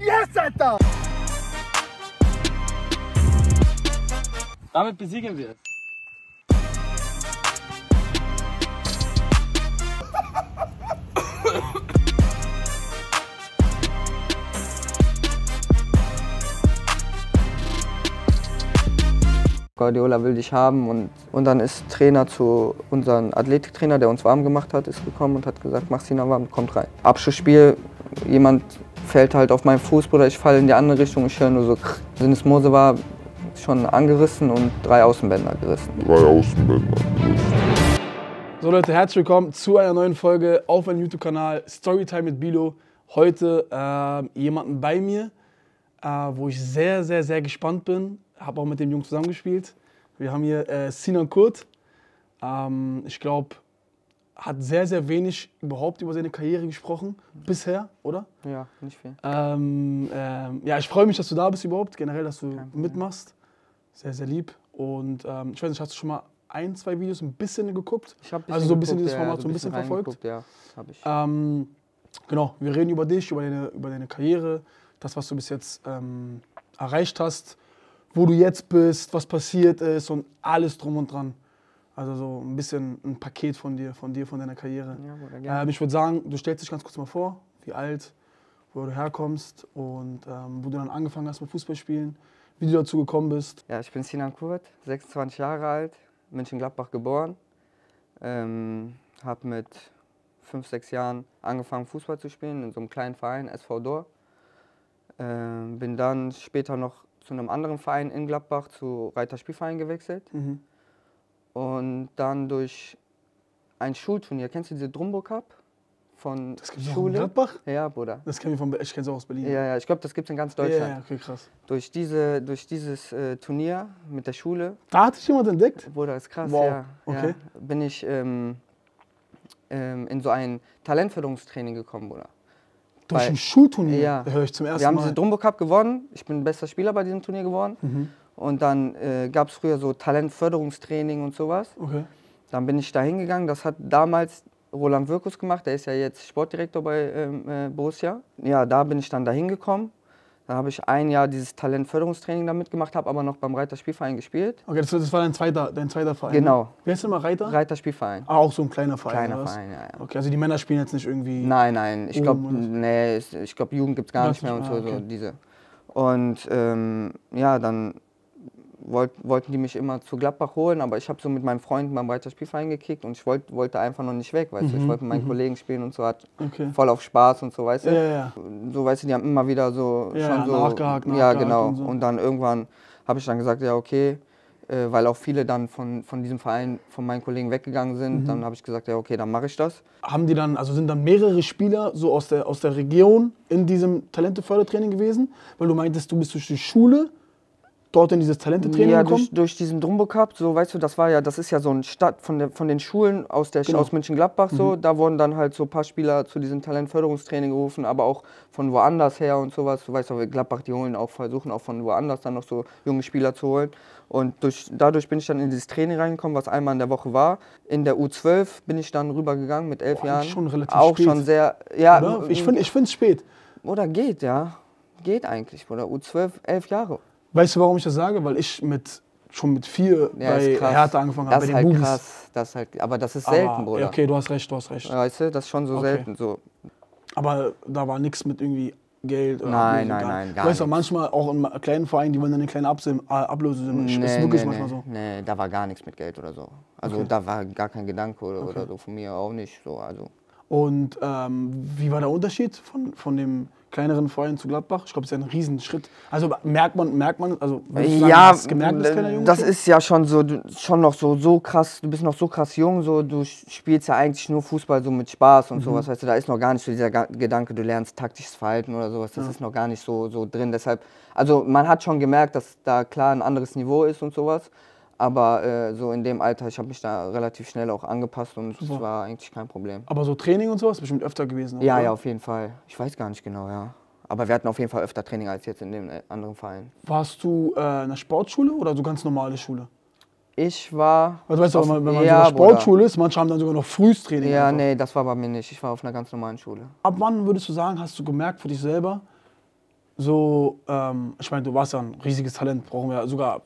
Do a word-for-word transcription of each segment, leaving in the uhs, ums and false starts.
Yes, Alter! Damit besiegen wir es. Guardiola will dich haben und, und dann ist Trainer zu unserem Athletiktrainer, der uns warm gemacht hat, ist gekommen und hat gesagt, mach ihn warm, kommt rein. Abschlussspiel, jemand fällt halt auf meinen Fuß, Bruder, ich falle in die andere Richtung, ich höre nur so krrr. Sinnesmose war schon angerissen und drei Außenbänder gerissen. Drei Außenbänder. So Leute, herzlich willkommen zu einer neuen Folge auf meinem YouTube-Kanal Storytime mit Bilo. Heute äh, jemanden bei mir, äh, wo ich sehr, sehr, sehr gespannt bin. Habe auch mit dem Jungen zusammengespielt. Wir haben hier äh, Sinan Kurt. Ähm, ich glaube, hat sehr, sehr wenig überhaupt über seine Karriere gesprochen, bisher, oder? Ja, nicht viel. Ähm, ähm, ja, ich freue mich, dass du da bist überhaupt, generell, dass du mitmachst. Sehr, sehr lieb. Und ähm, ich weiß nicht, hast du schon mal ein, zwei Videos ein bisschen geguckt? Ich habe also so ein bisschen geguckt, dieses Format ja, so ein bisschen verfolgt? Ja, habe ich. Ähm, genau, wir reden über dich, über deine, über deine Karriere, das, was du bis jetzt ähm, erreicht hast, wo du jetzt bist, was passiert ist und alles drum und dran. Also so ein bisschen ein Paket von dir, von dir, von deiner Karriere. Ja, Bruder, gerne. Ähm, ich würde sagen, du stellst dich ganz kurz mal vor, wie alt, wo du herkommst und ähm, wo du dann angefangen hast mit Fußballspielen, wie du dazu gekommen bist. Ja, ich bin Sinan Kurt, sechsundzwanzig Jahre alt, Mönchengladbach geboren. Ähm, habe mit fünf, sechs Jahren angefangen Fußball zu spielen in so einem kleinen Verein, S V Dor. Ähm, bin dann später noch zu einem anderen Verein in Gladbach, zu Reiter Spielverein gewechselt. Mhm. Und dann durch ein Schulturnier, kennst du diese Drumbo Cup von Das gibt's auch in Schule? Gladbach? Ja, Bruder. Das kenn ich von, ich kenn's auch aus Berlin. Ja, ja, ich glaube, das gibt es in ganz ja, Deutschland. ja, okay, krass. Durch, diese, durch dieses äh, Turnier mit der Schule, Da hat dich jemand entdeckt? Bruder, ist krass, Wow, ja, okay. ja, bin ich ähm, ähm, in so ein Talentförderungstraining gekommen, Bruder. Durch Weil- ein Schulturnier? Ja. Da höre ich zum ersten Wir haben Mal. diese Drumbo Cup gewonnen, ich bin bester Spieler bei diesem Turnier geworden. Mhm. Und dann äh, gab es früher so Talentförderungstraining und sowas. Okay. Dann bin ich da hingegangen, das hat damals Roland Wirkus gemacht, der ist ja jetzt Sportdirektor bei ähm, äh, Borussia. Ja, da bin ich dann da hingekommen. Da habe ich ein Jahr dieses Talentförderungstraining da mitgemacht, habe aber noch beim Reiter Spielverein gespielt. Okay, das, das war dein zweiter, dein zweiter Verein. Genau. Ne? Wie heißt der mal, Reiter? Reiter Spielverein. Ah, auch so ein kleiner Verein. Kleiner oder was? Verein, ja, ja. Okay, also die Männer spielen jetzt nicht irgendwie. Nein, nein, ich Oben glaube, oder so? nee, es- ich glaube, Jugend gibt es gar Das nicht mehr und nicht so, mehr, so okay. diese. Und ähm, ja, dann wollt, wollten die mich immer zu Gladbach holen, aber ich habe so mit meinen Freunden beim Reiter Spielverein gekickt und ich wollt, wollte einfach noch nicht weg, weißt du. Ich wollte mit meinen Kollegen spielen und so, hat Okay. voll auf Spaß und so, weißt du. Ja, ja. So, weißt du, die haben immer wieder so Ja, schon so. nachgehakt, ja, nachgehakt genau. und so. Und dann irgendwann habe ich dann gesagt, ja, okay. Äh, weil auch viele dann von, von diesem Verein, von meinen Kollegen weggegangen sind, Mhm. dann habe ich gesagt, ja, okay, dann mache ich das. Haben die dann, also sind dann mehrere Spieler so aus der, aus der Region in diesem Talentefördertraining gewesen? Weil du meintest, du bist durch die Schule dort in dieses Talentetraining Ja, gekommen? durch, durch diesen Drumbo Cup, so weißt du, das war ja, das ist ja so ein Stadt von, der, von den Schulen aus, der, Genau. aus Mönchengladbach so, da wurden dann halt so ein paar Spieler zu diesem Talentförderungstraining gerufen, aber auch von woanders her und sowas, du weißt auch, Gladbach, die holen auch, versuchen auch von woanders dann noch so junge Spieler zu holen und durch, dadurch bin ich dann in dieses Training reingekommen, was einmal in der Woche war. In der U zwölf bin ich dann rübergegangen mit elf Boah, Jahren. schon relativ auch spät. schon sehr, ja, Oder? Ich finde es spät. oder geht, ja, geht eigentlich, oder U zwölf, elf Jahre. Weißt du, warum ich das sage? Weil ich mit, schon mit vier Ja, bei ist krass. Hertha angefangen habe, Das bei ist den halt Bubis. krass, das ist halt, aber das ist selten, Aber, Bruder. ja, okay, du hast recht, du hast recht. Weißt du, das ist schon so Okay. selten. So. Aber da war nichts mit irgendwie Geld oder Nein, Ablöse, nein, nein, Du gar weißt auch nichts. manchmal auch in kleinen Vereinen, die wollen dann eine kleine Absim- äh, Ablöse. Nee, Das ist wirklich nee, manchmal nee, so. nee, da war gar nichts mit Geld oder so. Also Okay. da war gar kein Gedanke oder, Okay. oder so, von mir auch nicht. So, also. Und ähm, wie war der Unterschied von, von dem kleineren Verein zu Gladbach? Ich glaube, es ist ja ein Riesenschritt. Also merkt man, merkt man, also würdest du sagen, Ja, hast du gemerkt, dass kleiner Junge das schon? ist ja schon so, du- schon noch so, so krass, du bist noch so krass jung, so, du spielst ja eigentlich nur Fußball so mit Spaß Mhm. und sowas, weißt du, da ist noch gar nicht so dieser Ga- Gedanke, du lernst taktisches Verhalten oder sowas, das Ja. ist noch gar nicht so, so drin, deshalb, also man hat schon gemerkt, dass da klar ein anderes Niveau ist und sowas, aber äh, so in dem Alter, ich habe mich da relativ schnell auch angepasst und es Super. war eigentlich kein Problem. Aber so Training und sowas bestimmt öfter gewesen. Ja, oder? ja, auf jeden Fall, ich weiß gar nicht genau, ja. Aber wir hatten auf jeden Fall öfter Training als jetzt in dem äh, anderen Verein. Warst du äh, in einer Sportschule oder so ganz normale Schule? Ich war. Also weißt du, auf- wenn man, wenn man ja, so in der Sportschule ist, manche haben dann sogar noch Frühstraining. Ja, einfach. nee, das war bei mir nicht. Ich war auf einer ganz normalen Schule. Ab wann würdest du sagen, hast du gemerkt für dich selber, so, ähm, ich meine, du warst ja ein riesiges Talent, brauchen wir sogar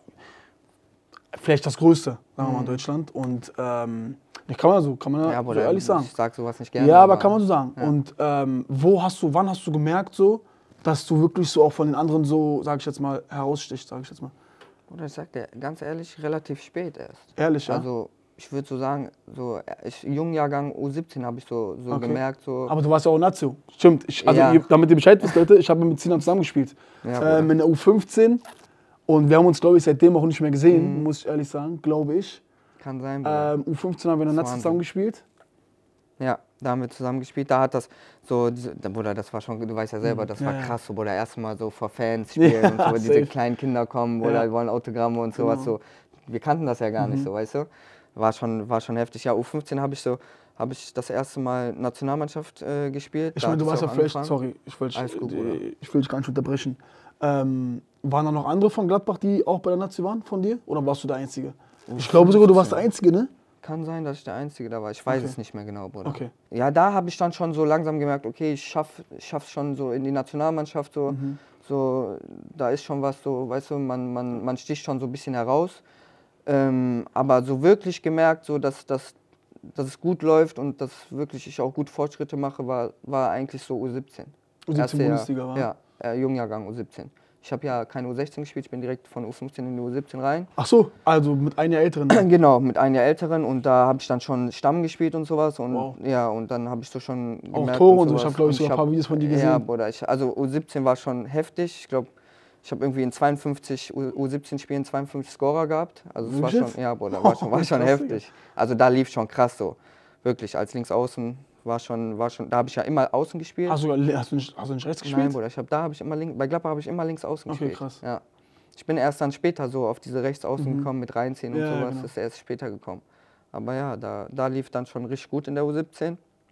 vielleicht das Größte, sagen wir mal, in Deutschland. Und ähm, kann man so, kann man Ja, so Bruder, ehrlich sagen. ich sag sowas nicht gerne. Ja, aber kann man so sagen. Ja. Und ähm, wo hast du, wann hast du gemerkt so, dass du wirklich so auch von den anderen so, sag ich jetzt mal, herausstichst, sag ich jetzt mal? Bruder, ich sag dir ganz ehrlich, relativ spät erst. Ehrlich, ja? Also ich würde so sagen, so ich, Jungjahrgang U siebzehn habe ich so, so Okay. gemerkt. So, Aber du warst ja auch Nazio. Stimmt. Ich, also, Ja. ihr, damit ihr Bescheid wisst, Leute, ich habe mit Sinan zusammengespielt. Ja, Bruder. ähm, in der U fünfzehn. Und wir haben uns, glaube ich, seitdem auch nicht mehr gesehen, muss ich ehrlich sagen, glaube ich. Kann sein, Bruder. Ähm, U fünfzehn haben wir in der Das Nazio Wahnsinn. zusammengespielt. Ja, da haben wir zusammen gespielt. Da hat das so, diese, da, Bruder, das war schon, du weißt ja selber, das Ja, war ja. krass, so, Bruder, erstmal so vor Fans spielen Ja, und so, diese safe. kleinen Kinder kommen, Bruder, Ja. die wollen Autogramme und sowas, Genau. so. Wir kannten das ja gar nicht so, weißt du? War schon, war schon heftig. Ja, U fünfzehn habe ich so, habe ich das erste Mal Nationalmannschaft äh, gespielt. Ich Da meine, du hat es warst ja auch vielleicht, angefangen. sorry, ich will, Alles gut, dich- Bruder. ich will dich gar nicht unterbrechen. Ähm, waren da noch andere von Gladbach, die auch bei der Nazi waren, von dir? Oder warst du der Einzige? Ich glaube sogar, du warst der Einzige, ne? Kann sein, dass ich der Einzige da war. Ich weiß Okay. es nicht mehr genau, Bruder. Okay. Ja, da habe ich dann schon so langsam gemerkt, okay, ich schaff, ich schaff's schon so in die Nationalmannschaft so. Mhm. So, da ist schon was so, weißt du, man, man, man sticht schon so ein bisschen heraus. Ähm, aber so wirklich gemerkt, so, dass, dass, dass es gut läuft und dass wirklich ich auch gut Fortschritte mache, war, war eigentlich so U siebzehn. U siebzehn Erste Jahr- Bundesliga, war? Ja, äh, Jungjahrgang U siebzehn. Ich habe ja keine U sechzehn gespielt, ich bin direkt von U fünfzehn in die U siebzehn rein. Ach so, also mit einem Jahr älteren. Genau, mit einem Jahr älteren und da habe ich dann schon Stamm gespielt und sowas und Wow. ja, und dann habe ich so schon Auch gemerkt Tore und so, sowas. ich habe glaube ich Und sogar ein paar Videos von dir Ja, gesehen. Bruder, ich, also U siebzehn war schon heftig. Ich glaube, ich habe irgendwie in zweiundfünfzig U siebzehn Spielen zweiundfünfzig Scorer gehabt. Also es war Wirklich schon, ja, Bruder, war schon, war schon Krass, heftig. Also da lief schon krass so, wirklich als Linksaußen war schon, war schon, da habe ich ja immer außen gespielt. Hast du, hast du, nicht, hast du nicht rechts gespielt? Nein, Bruder, ich habe da habe ich immer links, bei Gladbach habe ich immer links außen Okay, gespielt. krass. Ja. Ich bin erst dann später so auf diese Rechtsaußen gekommen mit reinziehen und Ja, sowas, genau. das ist erst später gekommen. Aber ja, da, da lief dann schon richtig gut in der U siebzehn.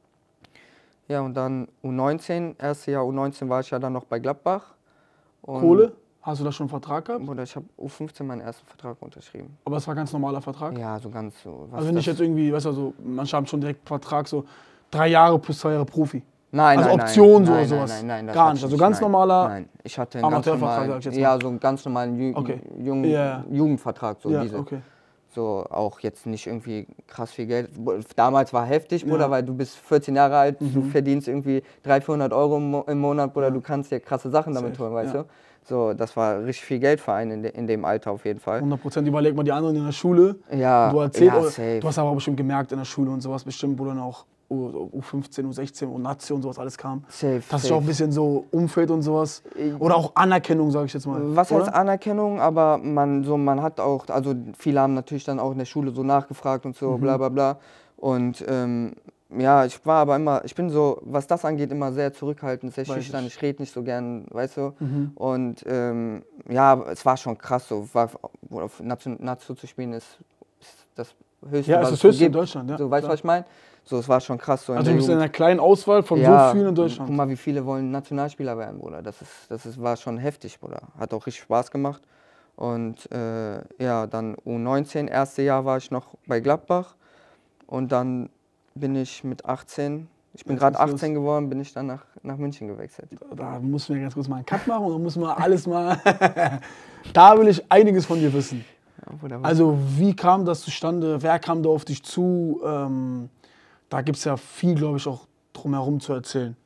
Ja, und dann U neunzehn, erstes Jahr U neunzehn war ich ja dann noch bei Gladbach. Und Kohle? Hast du da schon einen Vertrag gehabt? Bruder, ich habe U fünfzehn meinen ersten Vertrag unterschrieben. Aber es war ein ganz normaler Vertrag? Ja, so ganz so. Was Also ist nicht das? jetzt irgendwie, weißt du, so, manche haben schon direkt einen Vertrag, so drei Jahre plus zwei Jahre Profi. Nein, also nein, Option nein, so oder nein, sowas. Nein, nein, nein, das Gar hatte nicht. ich Also ganz nein. normaler Nein, ich hatte einen ganz Amateurvertrag, normalen, sag ich jetzt mal. ja, so einen ganz normalen Ju Okay. Jung Ja, ja. Jugendvertrag, so Ja, diese. okay. So auch jetzt nicht irgendwie krass viel Geld. Damals war heftig, Bruder, Ja. weil du bist vierzehn Jahre alt, du verdienst irgendwie dreihundert, vierhundert Euro im Mo- im Monat, Bruder, du kannst dir krasse Sachen damit Safe, holen, weißt ja. du? So, das war richtig viel Geld für einen in, de in dem Alter auf jeden Fall. hundert Prozent. Überleg mal die anderen in der Schule. Ja, Du erzählst, ja, oder- safe. du hast aber auch bestimmt gemerkt in der Schule und sowas bestimmt, wo dann auch U- U15, U sechzehn und Nazi und sowas alles kam. Safe, Das ist safe. auch ein bisschen so Umfeld und sowas. Oder auch Anerkennung, sag ich jetzt mal. Was oder? heißt Anerkennung, aber man, so, man hat auch, also viele haben natürlich dann auch in der Schule so nachgefragt und so, bla bla bla. Und ähm, ja, ich war aber immer, ich bin so, was das angeht, immer sehr zurückhaltend, sehr Weiß schüchtern, ich. ich rede nicht so gern, weißt du. Und ähm, ja, es war schon krass so, war, auf Nation, Nation zu spielen ist, ist das Höchste, Ja, was ist das so Höchste in gibt. Deutschland, ja, So, weißt du, klar. was ich meine? So, es war schon krass so in Also du der bist in Jugend. einer kleinen Auswahl von Ja, so vielen in guck Deutschland. mal, wie viele wollen Nationalspieler werden, Bruder. Das, ist, das ist, war schon heftig, Bruder. Hat auch richtig Spaß gemacht. Und äh, ja, dann U neunzehn, erste Jahr war ich noch bei Gladbach. Und dann bin ich mit achtzehn, ich bin Jetzt gerade geht's los. achtzehn geworden, bin ich dann nach, nach München gewechselt. Da müssen wir ganz kurz mal einen Cut machen und dann müssen wir alles mal. Da will ich einiges von dir wissen. Ja, Bruder, was- Also, wie kam das zustande? Wer kam da auf dich zu? Ähm, da gibt es ja viel, glaube ich, auch drumherum zu erzählen.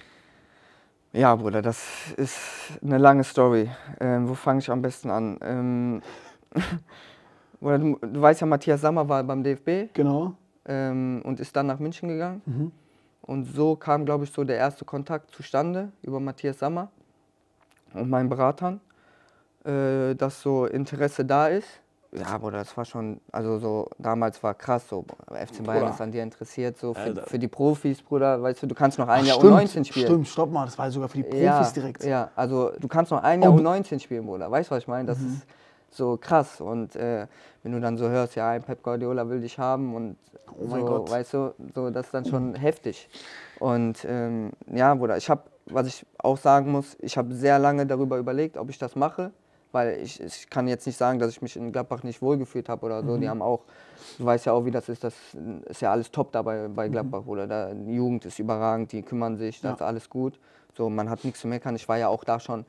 Ja, Bruder, das ist eine lange Story. Ähm, wo fange ich am besten an? Ähm, Bruder, du, du weißt ja, Matthias Sammer war beim D F B. Genau. ähm, und ist dann nach München gegangen. Und so kam, glaube ich, so der erste Kontakt zustande über Matthias Sammer und meinen Beratern, äh, dass so Interesse da ist. Ja, Bruder, das war schon, also so, damals war krass so, F C Bayern Bruder. ist an dir interessiert, so für, Alter. für die Profis, Bruder, weißt du, du kannst noch ein Ach, Jahr stimmt, U neunzehn spielen. Stimmt, stopp mal, das war sogar für die Profis ja, direkt. Ja, also du kannst noch ein Jahr Oh, U neunzehn spielen, Bruder. Weißt du, was ich meine? Das ist so krass. Und äh, wenn du dann so hörst, ja, ein Pep Guardiola will dich haben und Oh so, mein Gott. weißt du, so, das ist dann schon heftig. Und ähm, ja, Bruder, ich habe, was ich auch sagen muss, ich habe sehr lange darüber überlegt, ob ich das mache. Weil ich, ich kann jetzt nicht sagen, dass ich mich in Gladbach nicht wohlgefühlt habe oder so. Die haben auch, du weißt ja auch, wie das ist, das ist ja alles top da bei, bei Gladbach, Bruder. Da, die Jugend ist überragend, die kümmern sich, da Ja. ist alles gut. So, man hat nichts zu meckern. Ich war ja auch da schon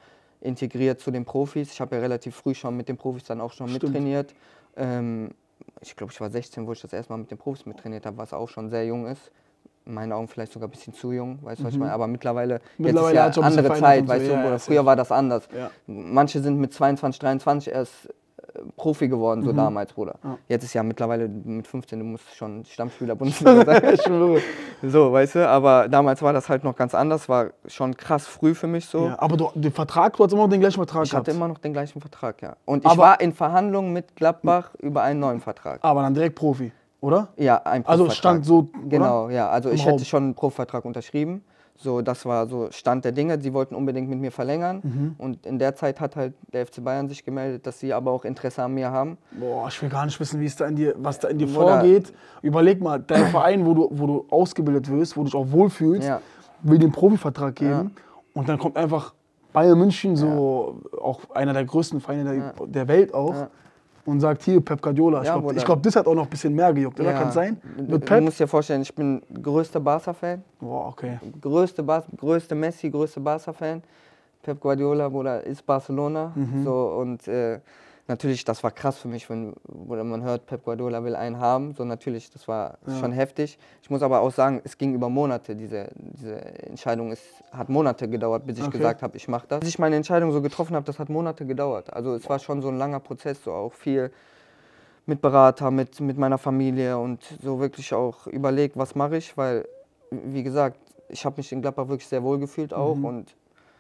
integriert zu den Profis. Ich habe ja relativ früh schon mit den Profis dann auch schon Stimmt. mittrainiert. Ähm, ich glaube, ich war sechzehn, wo ich das erste Mal mit den Profis mittrainiert habe, was auch schon sehr jung ist. In meinen Augen vielleicht sogar ein bisschen zu jung, weißt du, was ich meine? Aber mittlerweile, Mittlerweile jetzt hat's ist schon ja ein bisschen andere verändert Zeit, und so. weißt du, Ja, oder ja, früher safe. war das anders. Ja. Manche sind mit zweiundzwanzig, dreiundzwanzig erst äh, Profi geworden, so damals, Bruder. Ja. Jetzt ist ja mittlerweile mit fünfzehn, du musst schon Stammspieler Bundesliga sein. So, weißt du, aber damals war das halt noch ganz anders, war schon krass früh für mich so. Ja, aber du, den Vertrag, du hast immer noch den gleichen Vertrag Ich gehabt. hatte immer noch den gleichen Vertrag, ja. Und ich Aber- war in Verhandlungen mit Gladbach über einen neuen Vertrag. Aber dann direkt Profi, oder? Ja, ein Also Profivertrag. stand so, Genau, oder? ja. Also Im ich Raum. hätte schon einen Profivertrag unterschrieben. So, das war so Stand der Dinge. Sie wollten unbedingt mit mir verlängern. Mhm. Und in der Zeit hat halt der F C Bayern sich gemeldet, dass sie aber auch Interesse an mir haben. Boah, ich will gar nicht wissen, wie es da in dir, was da in dir Bruder. vorgeht. Überleg mal, dein Verein, wo du, wo du ausgebildet wirst, wo du dich auch wohlfühlst, Ja. will den Profivertrag geben. Und dann kommt einfach Bayern München, so auch einer der größten Vereine der, Ja. der Welt auch, Ja. und sagt, hier, Pep Guardiola. Ich Ja, glaube, Bruder. glaub, das hat auch noch ein bisschen mehr gejuckt, oder? Ja. Kann es sein? Du, Mit du Pep? musst dir vorstellen, ich bin größter Barca-Fan. Boah, okay. Größte, Bar größte Messi, größte Barca-Fan. Pep Guardiola, Bruder, ist Barcelona. Mhm. So, und äh, natürlich, das war krass für mich, wenn oder man hört, Pep Guardiola will einen haben. So, natürlich, das war Ja. schon heftig. Ich muss aber auch sagen, es ging über Monate. Diese, diese Entscheidung ist, hat Monate gedauert, bis ich Okay. gesagt habe, ich mache das. Bis ich meine Entscheidung so getroffen habe, das hat Monate gedauert. Also es war schon so ein langer Prozess, so auch viel mit Berater, mit, mit meiner Familie und so wirklich auch überlegt, was mache ich, weil, wie gesagt, ich habe mich in Gladbach wirklich sehr wohl gefühlt auch Mhm. und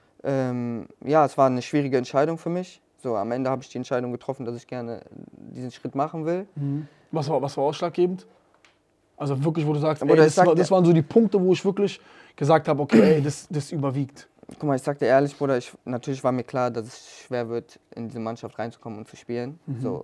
ähm, ja, es war eine schwierige Entscheidung für mich. So, am Ende habe ich die Entscheidung getroffen, dass ich gerne diesen Schritt machen will. Mhm. Was, war, was war ausschlaggebend? Also wirklich, wo du sagst, Aber ey, das das, sagt war, das der- waren so die Punkte, wo ich wirklich gesagt habe, okay, ey, das, das überwiegt. Guck mal, ich sag dir ehrlich, Bruder, ich, natürlich war mir klar, dass es schwer wird, in diese Mannschaft reinzukommen und zu spielen. Mhm. So,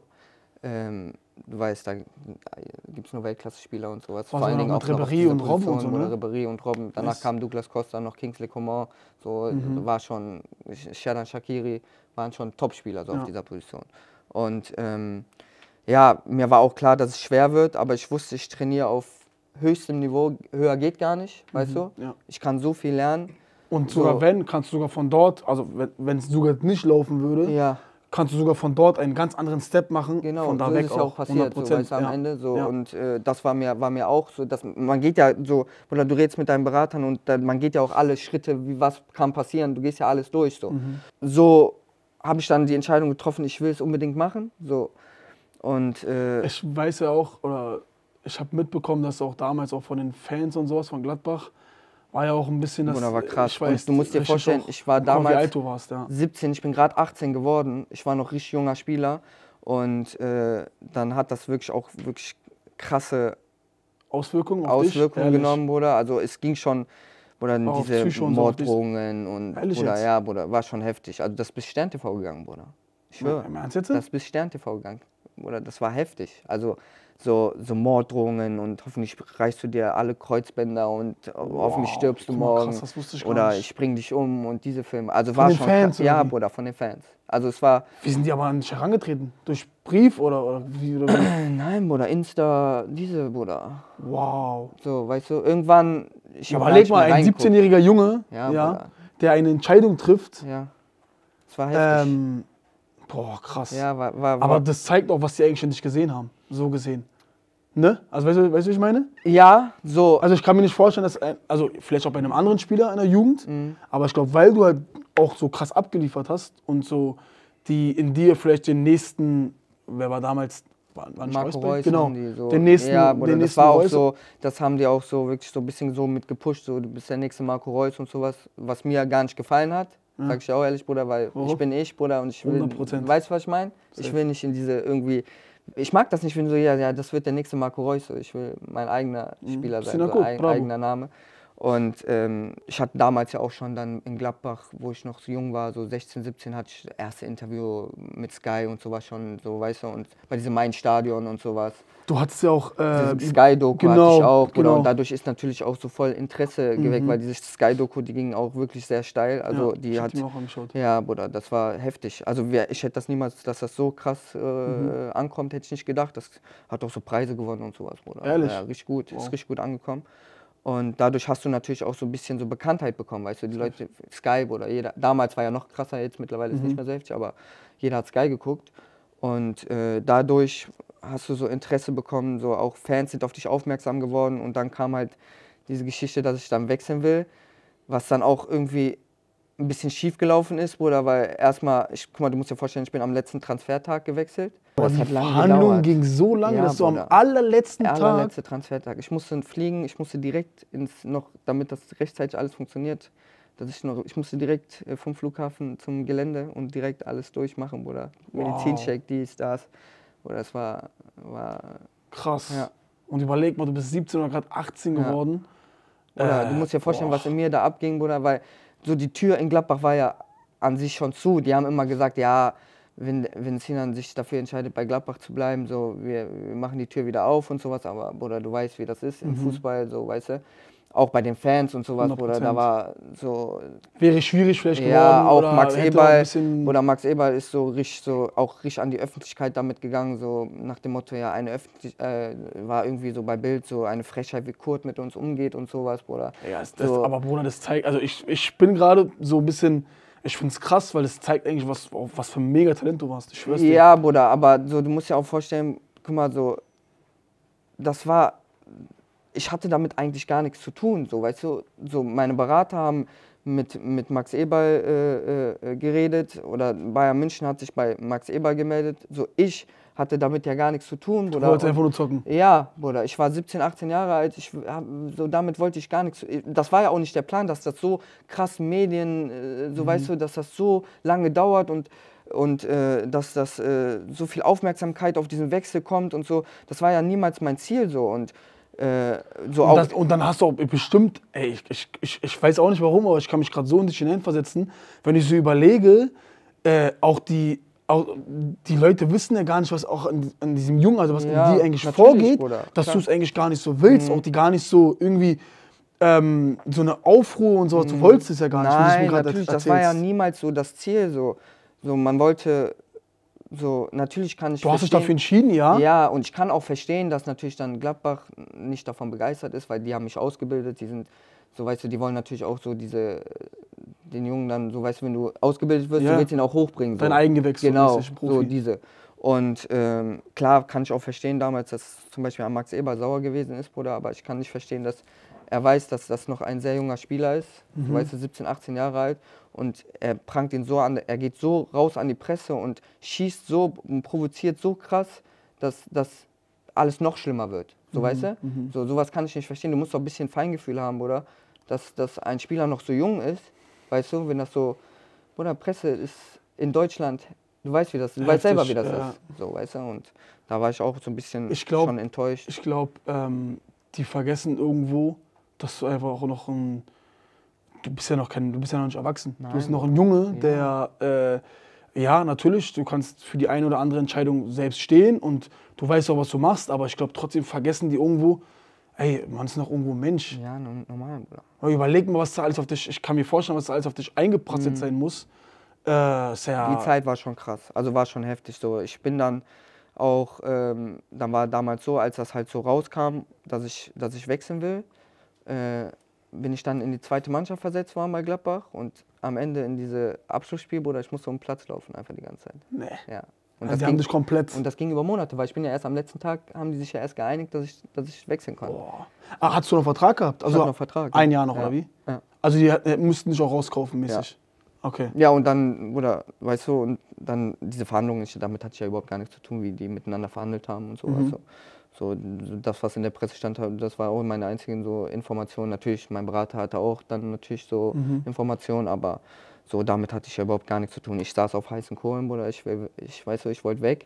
ähm, du weißt, da gibt es nur Weltklasse-Spieler und sowas. Was war noch mit Ribéry und Robben und so, ne? Oder Ribéry und Robben. Danach Yes. kam Douglas Costa, noch Kingsley Coman. So, Mhm. war schon, Xherdan Shaqiri waren schon Topspieler so Ja. auf dieser Position. Und ähm, ja, mir war auch klar, dass es schwer wird, aber ich wusste, ich trainiere auf höchstem Niveau. Höher geht gar nicht, weißt du? Ja. Ich kann so viel lernen. Und So. sogar wenn, kannst du sogar von dort, also wenn es sogar nicht laufen würde, Ja. kannst du sogar von dort einen ganz anderen Step machen, Genau, von da so weg ist es ja auch auch, passiert, so, weißt du, am ja. Ende. So. Ja. Und äh, das war mir, war mir auch so, dass man geht ja so, oder du redest mit deinen Beratern und dann, man geht ja auch alle Schritte, wie was kann passieren, du gehst ja alles durch. So, Mhm. so habe ich dann die Entscheidung getroffen, ich will es unbedingt machen. So. Und äh, Ich weiß ja auch, oder ich habe mitbekommen, dass auch damals auch von den Fans und sowas von Gladbach war ja auch ein bisschen das. Bruder, war krass. Ich weiß, Und du musst dir richtig vorstellen, auch, ich war guck mal, damals wie alt du warst, ja. siebzehn, ich bin gerade achtzehn geworden, ich war noch richtig junger Spieler und äh, dann hat das wirklich auch wirklich krasse Auswirkungen auf Auswirkungen dich? Ehrlich? genommen, Bruder. Also es ging schon, Bruder, Auch auf diese Psycho und so, auf dich. Morddrohungen und, Ehrlich Bruder, jetzt? ja, Bruder, war schon heftig. Also das ist bis Stern T V gegangen, Bruder. Ich schwöre, Ja, im Ernst jetzt? das ist bis Stern T V gegangen, Bruder, das war heftig. Also so, so Morddrohungen und hoffentlich reichst du dir alle Kreuzbänder und hoffentlich stirbst du guck mal, morgen. krass, das wusste ich gar Oder nicht. ich bring dich um und diese Filme. Also Von war den schon Fans, krass. Ja, oder wie? Bruder, von den Fans. Also es war, Wie sind die aber an dich herangetreten? Durch Brief oder, oder wie? Oder wie? nein, Bruder, Insta, diese, Bruder. Wow. So, weißt du, irgendwann, ich Ja, hab gar überleg nicht mal, mehr ein reingeguckt. siebzehnjähriger Junge, Ja, ja, Bruder. der eine Entscheidung trifft. Ja, es war heftig. Ähm, boah, krass. ja, war, war, Aber war, das zeigt auch, was die eigentlich in dich gesehen haben. So gesehen. Ne? Also weißt du, weißt du, was ich meine? ja, so, Also ich kann mir nicht vorstellen, dass, ein, also vielleicht auch bei einem anderen Spieler in der Jugend, Mhm. aber ich glaube, weil du halt auch so krass abgeliefert hast und so die in dir vielleicht den nächsten, wer war damals, war, war nicht Marco Reusberg? Reus Genau, haben die so. den nächsten, ja, Bruder, den das nächsten war auch Reus. so, das haben die auch so wirklich so ein bisschen so mit gepusht, so du bist der nächste Marco Reus und sowas, was mir gar nicht gefallen hat. Ja. Sag ich dir auch ehrlich, Bruder, weil Warum? ich bin ich, Bruder, und ich will, hundert Prozent. weißt du, was ich meine? Ich Safe. will nicht in diese irgendwie, ich mag das nicht, wenn so, ja, ja, das wird der nächste Marco Reus, so. Ich will mein eigener Spieler sein, Bisschen so, gut, ein, bravo. eigener Name. Und ähm, ich hatte damals ja auch schon dann in Gladbach, wo ich noch so jung war, so sechzehn, siebzehn, hatte ich das erste Interview mit Sky und sowas schon, so, weißt du, und bei diesem Main-Stadion und sowas. Du hattest ja auch äh, Diese Sky-Doku genau, hatte ich auch, Bruder, genau. und dadurch ist natürlich auch so voll Interesse geweckt, Mhm. weil diese Sky-Doku, die ging auch wirklich sehr steil, also ja, die ich hat, hab die mir auch angeschaut. ja, Bruder, das war heftig. Also wer, ich hätte das niemals, dass das so krass äh, Mhm. ankommt, hätte ich nicht gedacht. Das hat auch so Preise gewonnen und sowas, Bruder. Ehrlich? Ja, richtig gut, Wow. ist richtig gut angekommen. Und dadurch hast du natürlich auch so ein bisschen so Bekanntheit bekommen, weißt du, die Leute, Sky oder jeder, damals war ja noch krasser, jetzt mittlerweile ist Mhm. nicht mehr so heftig, aber jeder hat Sky geguckt. Und äh, dadurch hast du so Interesse bekommen, so auch Fans sind auf dich aufmerksam geworden und dann kam halt diese Geschichte, dass ich dann wechseln will, was dann auch irgendwie ein bisschen schief gelaufen ist, Bruder, weil erstmal, ich, guck mal, du musst dir vorstellen, ich bin am letzten Transfertag gewechselt. Boah, Das die hat lange Verhandlung gedauert. ging so lange, Ja, dass du am Bruder. allerletzten Der Tag... allerletzte Transfertag. Ich musste fliegen, ich musste direkt ins noch, damit das rechtzeitig alles funktioniert, dass ich noch, ich musste direkt äh, vom Flughafen zum Gelände und direkt alles durchmachen, Bruder. Wow. Medizincheck, dies, das. Bruder, das war, war Krass. Ja. Und überleg mal, du bist siebzehn oder gerade achtzehn Ja. geworden. Oder Äh, du musst dir vorstellen, boah. was in mir da abging, Bruder, weil so die Tür in Gladbach war ja an sich schon zu. Die haben immer gesagt, ja, wenn, wenn Sinan sich dafür entscheidet, bei Gladbach zu bleiben, so, wir, wir machen die Tür wieder auf und sowas, aber, Bruder, du weißt, wie das ist im Mhm. Fußball, so, weißt du, auch bei den Fans und sowas, Bruder, da hundert Prozent. war so, Wäre schwierig vielleicht ja, geworden auch oder Max hätte auch ein Eberl, bisschen... oder Max Eberl ist so richtig, so, auch richtig an die Öffentlichkeit damit gegangen, so nach dem Motto, ja, eine Öffentlich äh, war irgendwie so bei Bild so eine Frechheit, wie Kurt mit uns umgeht und sowas, Bruder. Ja, das, das, So. aber Bruder, das zeigt, also ich, ich bin gerade so ein bisschen, ich finde es krass, weil das zeigt eigentlich, was, was für ein mega Talent du warst. Ich schwör's dir. Ja, Bruder, aber so, du musst dir auch vorstellen, guck mal, so, das war, ich hatte damit eigentlich gar nichts zu tun, so, weißt du, so meine Berater haben mit, mit Max Eberl äh, äh, geredet oder Bayern München hat sich bei Max Eberl gemeldet, so, ich hatte damit ja gar nichts zu tun, Du Bruder. wolltest Und- einfach nur zocken. Ja, Bruder, ich war siebzehn, achtzehn Jahre alt, ich, hab- so damit wollte ich gar nichts, das war ja auch nicht der Plan, dass das so krass Medien, äh, so weißt du, dass das so lange dauert und, und äh, dass das äh, so viel Aufmerksamkeit auf diesen Wechsel kommt und so, das war ja niemals mein Ziel so und äh, so Und, auch, das, und dann hast du auch bestimmt, ey, ich, ich, ich, ich weiß auch nicht warum, aber ich kann mich gerade so in dich hineinversetzen, wenn ich so überlege, äh, auch die, auch die Leute wissen ja gar nicht, was auch an, an diesem Jungen, also was Ja, in dir eigentlich natürlich, vorgeht, Bruder, dass klar. du es eigentlich gar nicht so willst, Mhm. auch die gar nicht so irgendwie ähm, so eine Aufruhr und sowas, du wolltest es ja gar nicht, wie du es mir nein, gerade natürlich, erzählst. das war ja niemals so das Ziel, so, so man wollte, so, natürlich kann ich Du hast dich verstehen- dafür entschieden, ja? Ja, und ich kann auch verstehen, dass natürlich dann Gladbach nicht davon begeistert ist, weil die haben mich ausgebildet, die sind, so weißt du, die wollen natürlich auch so diese, den Jungen dann, so weißt du, wenn du ausgebildet wirst, Ja. du willst ihn auch hochbringen. So. Dein Eigengewächs, so Genau, mäßig, Profi. so diese. Und ähm, klar kann ich auch verstehen damals, dass zum Beispiel an Max Eberl sauer gewesen ist, Bruder, aber ich kann nicht verstehen, dass er weiß, dass das noch ein sehr junger Spieler ist, Mhm. so, weißt du, siebzehn, achtzehn Jahre alt und er prangt ihn so an, er geht so raus an die Presse und schießt so und provoziert so krass, dass das alles noch schlimmer wird, so Mhm, weißt du? mhm. So, sowas kann ich nicht verstehen, du musst doch ein bisschen Feingefühl haben, Bruder, dass, dass ein Spieler noch so jung ist, weißt du, wenn das so, Bruder, Presse ist in Deutschland, du weißt wie das, du weißt Heftig, selber wie das ja. ist, so weißt du, und da war ich auch so ein bisschen Ich glaub- schon enttäuscht. Ich glaube, ähm, die vergessen irgendwo, dass du einfach auch noch ein. Du bist ja noch kein, du bist ja noch nicht erwachsen. Nein, du bist noch ein Junge, Ja. der, äh, ja, natürlich, du kannst für die eine oder andere Entscheidung selbst stehen und du weißt auch, was du machst, aber ich glaube, trotzdem vergessen die irgendwo, ey, man ist noch irgendwo ein Mensch. Ja, no- normal, Bruder. Aber überleg mal, was da alles auf dich, ich kann mir vorstellen, was da alles auf dich eingeprasselt sein muss. Äh, ist ja, Die Zeit war schon krass, also war schon heftig so. Ich bin dann auch, ähm, dann war damals so, als das halt so rauskam, dass ich, dass ich wechseln will, äh, bin ich dann in die zweite Mannschaft versetzt worden bei Gladbach und am Ende in diese Abschlussspiel, Bruder, ich musste um den Platz laufen einfach die ganze Zeit. nee. Ja. Und, Also das die haben ging, dich komplett. und das ging über Monate, weil ich bin ja erst am letzten Tag, haben die sich ja erst geeinigt, dass ich, dass ich wechseln konnte. Boah. Ah, hast du noch Vertrag gehabt? Also hatte noch Vertrag, ein ja. Jahr noch, Ja. oder wie? Ja. Also die äh, müssten dich auch rauskaufen, mäßig. Okay. Ja, und dann, Bruder, weißt du, und dann diese Verhandlungen, ich, damit hatte ich ja überhaupt gar nichts zu tun, wie die miteinander verhandelt haben und so. Mhm. Also, so das, was in der Presse stand, das war auch meine einzigen so Informationen. Natürlich, mein Berater hatte auch dann natürlich so Mhm. Informationen, aber so damit hatte ich ja überhaupt gar nichts zu tun. Ich saß auf heißen Kohlen, Bruder, ich, ich weiß, ich wollte weg.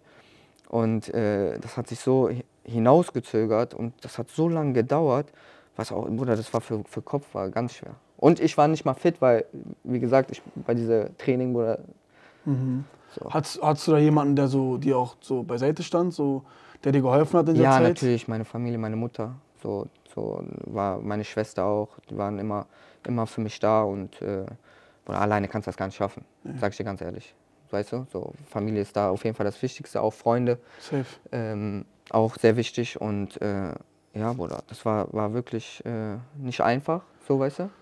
Und äh, das hat sich so hi- hinausgezögert und das hat so lange gedauert, was auch, Bruder, das war für, für Kopf war ganz schwer. Und ich war nicht mal fit, weil, wie gesagt, ich bei dieser Training, Bruder, Mhm. so. Hattest, hattest du da jemanden, der so dir auch so beiseite stand, so, der dir geholfen hat in der Ja, Zeit? natürlich, meine Familie, meine Mutter, so, so war meine Schwester auch, die waren immer, immer für mich da und äh, Bruder, alleine kannst du das gar nicht schaffen, sag ich dir ganz ehrlich. Weißt du, so Familie ist da auf jeden Fall das Wichtigste, auch Freunde, Safe. ähm, auch sehr wichtig und äh, Ja, Bruder, das war, war wirklich äh, nicht einfach, so weißt du.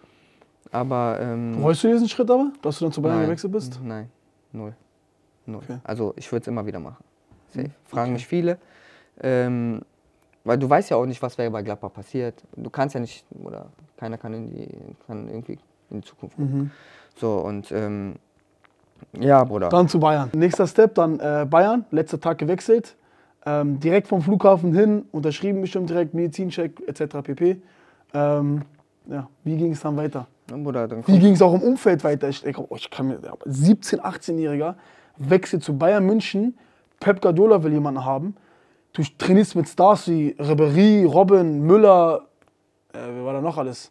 Aber. Ähm, Bereust du diesen Schritt aber, dass du dann zu Bayern nein, gewechselt bist? Nein, null. null. Okay. Also ich würde es immer wieder machen. Safe. Mhm. Fragen Okay. mich viele. Ähm, weil du weißt ja auch nicht, was wäre bei Gladbach passiert. Du kannst ja nicht, oder keiner kann, in die, kann irgendwie in die Zukunft gucken. Mhm. So und ähm, ja, Bruder. Dann zu Bayern. Nächster Step, dann äh, Bayern, letzter Tag gewechselt. Ähm, direkt vom Flughafen hin, unterschrieben bestimmt direkt, Medizincheck et cetera pp. Ähm, ja, wie ging es dann weiter? Ja, Bruder, dann Wie kommt, ging es auch im Umfeld weiter? Ich, ich, ich kann mir, siebzehn-, achtzehnjähriger wechselt zu Bayern München. Pep Guardiola will jemanden haben. Du trainierst mit Stars wie Ribéry, Robben, Müller, äh, wer war da noch alles?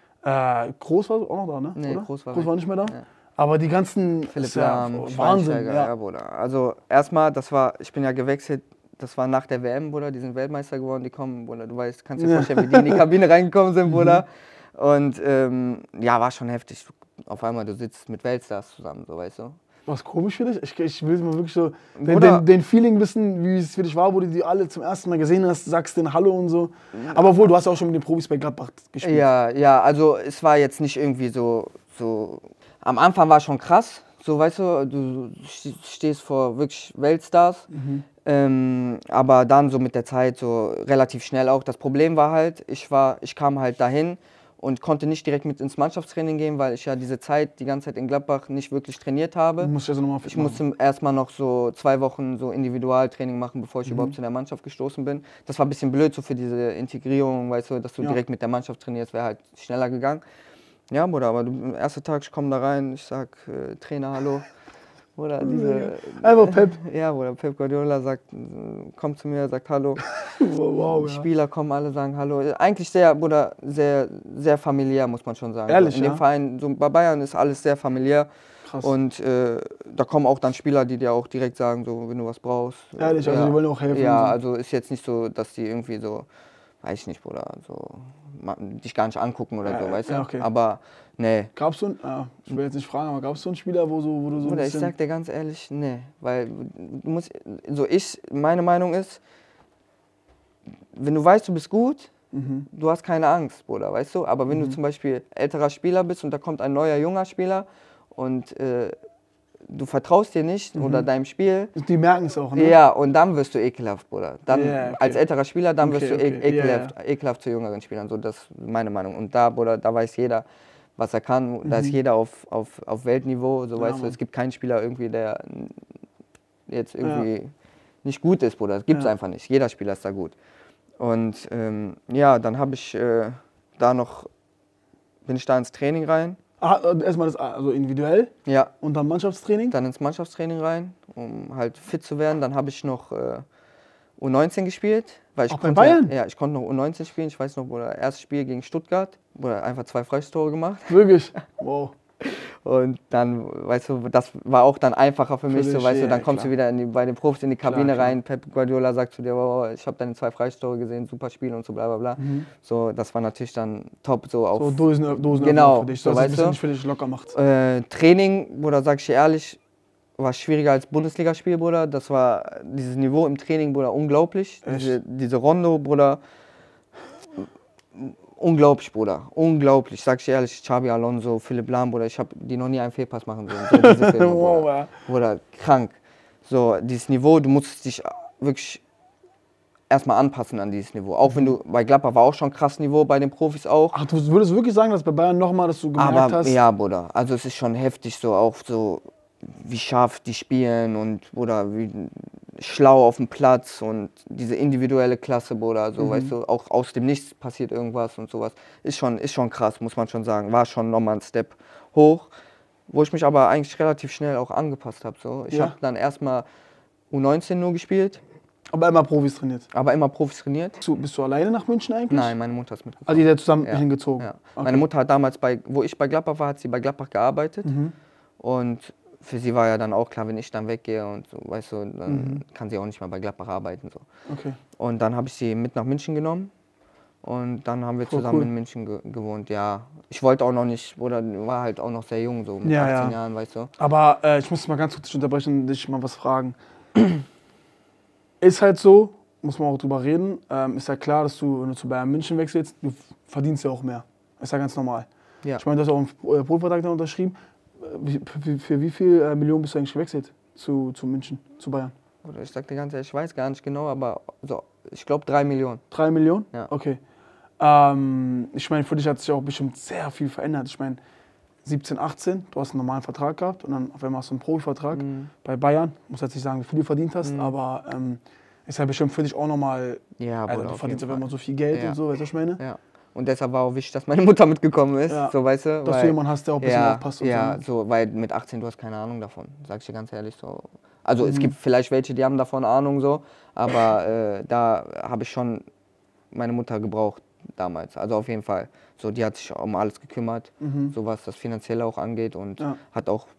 Äh, Groß war auch noch da, ne? Nee, Oder? Groß war Groß weg. war nicht mehr da. Ja. Aber die ganzen Philipp ist ja Lahm, Wahnsinn. Schweinsteiger, ja. Ja. Bruder. Also erstmal, das war, ich bin ja gewechselt, das war nach der W M, Bruder, die sind Weltmeister geworden, die kommen, Bruder, du weißt, kannst dir Ja. vorstellen, wie die in die Kabine reingekommen sind, Bruder. Und ähm, ja, war schon heftig. Auf einmal, du sitzt mit Weltstars zusammen, so weißt du. Was komisch für dich? Ich, ich will mal wirklich so den, Bruder. den, den Feeling wissen, wie es für dich war, wo du die alle zum ersten Mal gesehen hast, sagst denen Hallo und so. Aber obwohl, du hast ja auch schon mit den Profis bei Gladbach gespielt. Ja, ja, also es war jetzt nicht irgendwie so, so, am Anfang war schon krass, so weißt du, du stehst vor wirklich Weltstars, Mhm. ähm, aber dann so mit der Zeit so relativ schnell auch. Das Problem war halt, ich war, ich kam halt dahin und konnte nicht direkt mit ins Mannschaftstraining gehen, weil ich ja diese Zeit, die ganze Zeit in Gladbach nicht wirklich trainiert habe. Du musst also nochmal Ich musste erstmal noch so zwei Wochen so Individualtraining machen, bevor ich Mhm. überhaupt in der Mannschaft gestoßen bin. Das war ein bisschen blöd so für diese Integrierung, weißt du, dass du Ja. direkt mit der Mannschaft trainierst, wäre halt schneller gegangen. Ja, Bruder, aber du, am ersten Tag, ich komme da rein, ich sag, äh, Trainer, hallo. Oder diese. Einfach Pep. Ja, Bruder, Pep Guardiola sagt, äh, kommt zu mir, sagt Hallo. Wow, Die ja. Spieler kommen, alle sagen Hallo. Eigentlich sehr, Bruder, sehr, sehr familiär, muss man schon sagen. Ehrlich, so, in ja? dem Verein, so bei Bayern ist alles sehr familiär. Krass. Und äh, da kommen auch dann Spieler, die dir auch direkt sagen, so, wenn du was brauchst. Ehrlich, also ja. die wollen auch helfen. Ja, und so. also ist jetzt nicht so, dass die irgendwie so, weiß ich nicht, Bruder, so ma- dich gar nicht angucken oder Ja, so, weißt ja, du? okay. Aber nee. Gab's so einen, ah, ich will jetzt nicht fragen, aber gab es so einen Spieler, wo, so, wo du so ein Bruder, ich bisschen... sag dir ganz ehrlich, nee. Weil du musst, so ich, meine Meinung ist, wenn du weißt, du bist gut, Mhm. du hast keine Angst, Bruder, weißt du? Aber wenn Mhm. du zum Beispiel älterer Spieler bist und da kommt ein neuer, junger Spieler und äh, du vertraust dir nicht Mhm. oder deinem Spiel, Die merken es auch, ne? ja, und dann wirst du ekelhaft, Bruder. Dann, Ja, okay. als älterer Spieler, dann Okay, wirst du okay. e ekelhaft, Ja, ekelhaft zu jüngeren Spielern. So, das ist meine Meinung. Und da, Bruder, da weiß jeder, was er kann. Da ist Mhm. jeder auf, auf, auf Weltniveau. So, Ja, weißt du, Mann. es gibt keinen Spieler irgendwie, der jetzt irgendwie nicht gut ist, Bruder. Das gibt es Ja. einfach nicht. Jeder Spieler ist da gut. Und ähm, ja, dann habe ich äh, da noch, bin ich da ins Training rein. Ah, erstmal das also individuell Ja, und dann Mannschaftstraining. dann ins Mannschaftstraining rein, um halt fit zu werden. Dann habe ich noch äh, U neunzehn gespielt. Weil ich Auch bei konnte, Bayern? Ja, ich konnte noch U neunzehn spielen. Ich weiß noch, Bruder, erstes Spiel gegen Stuttgart, Bruder, einfach zwei Freistore gemacht. Wirklich? Wow. Und dann, weißt du, das war auch dann einfacher für, Für mich, so, dich, weißt ja, du, dann kommst klar. du wieder in die, bei den Profis in die Kabine Klar, klar. rein, Pep Guardiola sagt zu dir, wow, ich habe deine zwei Freistore gesehen, super Spiel und so bla bla bla. Mhm. So, das war natürlich dann top, so auf So Dosen, Dosen Genau, für dich, so, dass es ein weißt bisschen du. nicht für dich locker macht. äh, Training, Bruder, sag ich dir ehrlich, war schwieriger als Bundesligaspiel, Bruder. Das war dieses Niveau im Training, Bruder, unglaublich. Echt? Diese, diese Rondo, Bruder, unglaublich, Bruder, unglaublich. Sag ich dir ehrlich, Xabi Alonso, Philipp Lahm, Bruder, ich habe die noch nie einen Fehlpass machen sehen. So diese Filme, Wow, Bruder. ja. Bruder, krank. So, dieses Niveau, du musst dich wirklich erstmal anpassen an dieses Niveau. Auch wenn du, bei Gladbach war auch schon krass Niveau, bei den Profis auch. Ach, du würdest wirklich sagen, dass bei Bayern nochmal, dass du gemerkt Aber hast? ja, Bruder, also es ist schon heftig, so auch so, wie scharf die spielen und oder wie schlau auf dem Platz und diese individuelle Klasse, Bruder, so, Mhm. weißt du, auch aus dem Nichts passiert irgendwas und sowas. Ist schon, ist schon krass, muss man schon sagen. War schon nochmal ein Step hoch, wo ich mich aber eigentlich relativ schnell auch angepasst habe. So. Ich Ja. habe dann erstmal U neunzehn nur gespielt, Aber immer Profis trainiert. aber immer Profis trainiert. Bist du, bist du alleine nach München eigentlich? Nein, meine Mutter ist mitgekommen. Also ihr seid zusammen Ja, hingezogen? Ja. Okay. Meine Mutter hat damals, bei, wo ich bei Gladbach war, hat sie bei Gladbach gearbeitet. Mhm. Und für sie war ja dann auch klar, wenn ich dann weggehe und so, weißt du, dann Mhm. kann sie auch nicht mehr bei Gladbach arbeiten. So. Okay. Und dann habe ich sie mit nach München genommen und dann haben wir Voll zusammen cool. in München ge gewohnt. Ja, ich wollte auch noch nicht, oder war halt auch noch sehr jung, so mit Ja, achtzehn ja. Jahren, weißt du. Aber äh, ich muss mal ganz kurz dich unterbrechen und dich mal was fragen. Ist halt so, muss man auch drüber reden. Ähm, ist ja klar, dass du, wenn du zu Bayern München wechselst, du verdienst ja auch mehr. Ist ja ganz normal. Ja. Ich meine, du hast auch einen Profivertrag dann unterschrieben. Wie, für, für wie viel äh, Millionen bist du eigentlich gewechselt zu, zu München, zu Bayern? Oder ich sag dir ganz ehrlich, ich weiß gar nicht genau, aber so, ich glaube drei Millionen. Drei Millionen? Ja. Okay. Ähm, ich meine, für dich hat sich auch bestimmt sehr viel verändert. Ich meine, siebzehn, achtzehn, du hast einen normalen Vertrag gehabt und dann auf einmal hast du einen Profivertrag Mhm. bei Bayern. Ich muss jetzt nicht sagen, wie viel du verdient hast, Mhm. aber ähm, ist ja bestimmt für dich auch nochmal, Ja, also, Bruder, du auf verdienst jeden auf Fall. einmal so viel Geld Ja. und so, weißt du, was ich meine? Ja. Und deshalb war auch wichtig, dass meine Mutter mitgekommen ist, Ja. so, weißt du? Dass weil, du jemanden hast, der auch ein bisschen ja, aufpasst und ja, so. Ne? so, weil mit achtzehn, du hast keine Ahnung davon, sag ich dir ganz ehrlich so. Also Mhm. es gibt vielleicht welche, die haben davon Ahnung so, aber äh, da habe ich schon meine Mutter gebraucht damals, also auf jeden Fall. So, die hat sich um alles gekümmert, Mhm. so was das Finanzielle auch angeht und Ja. hat auch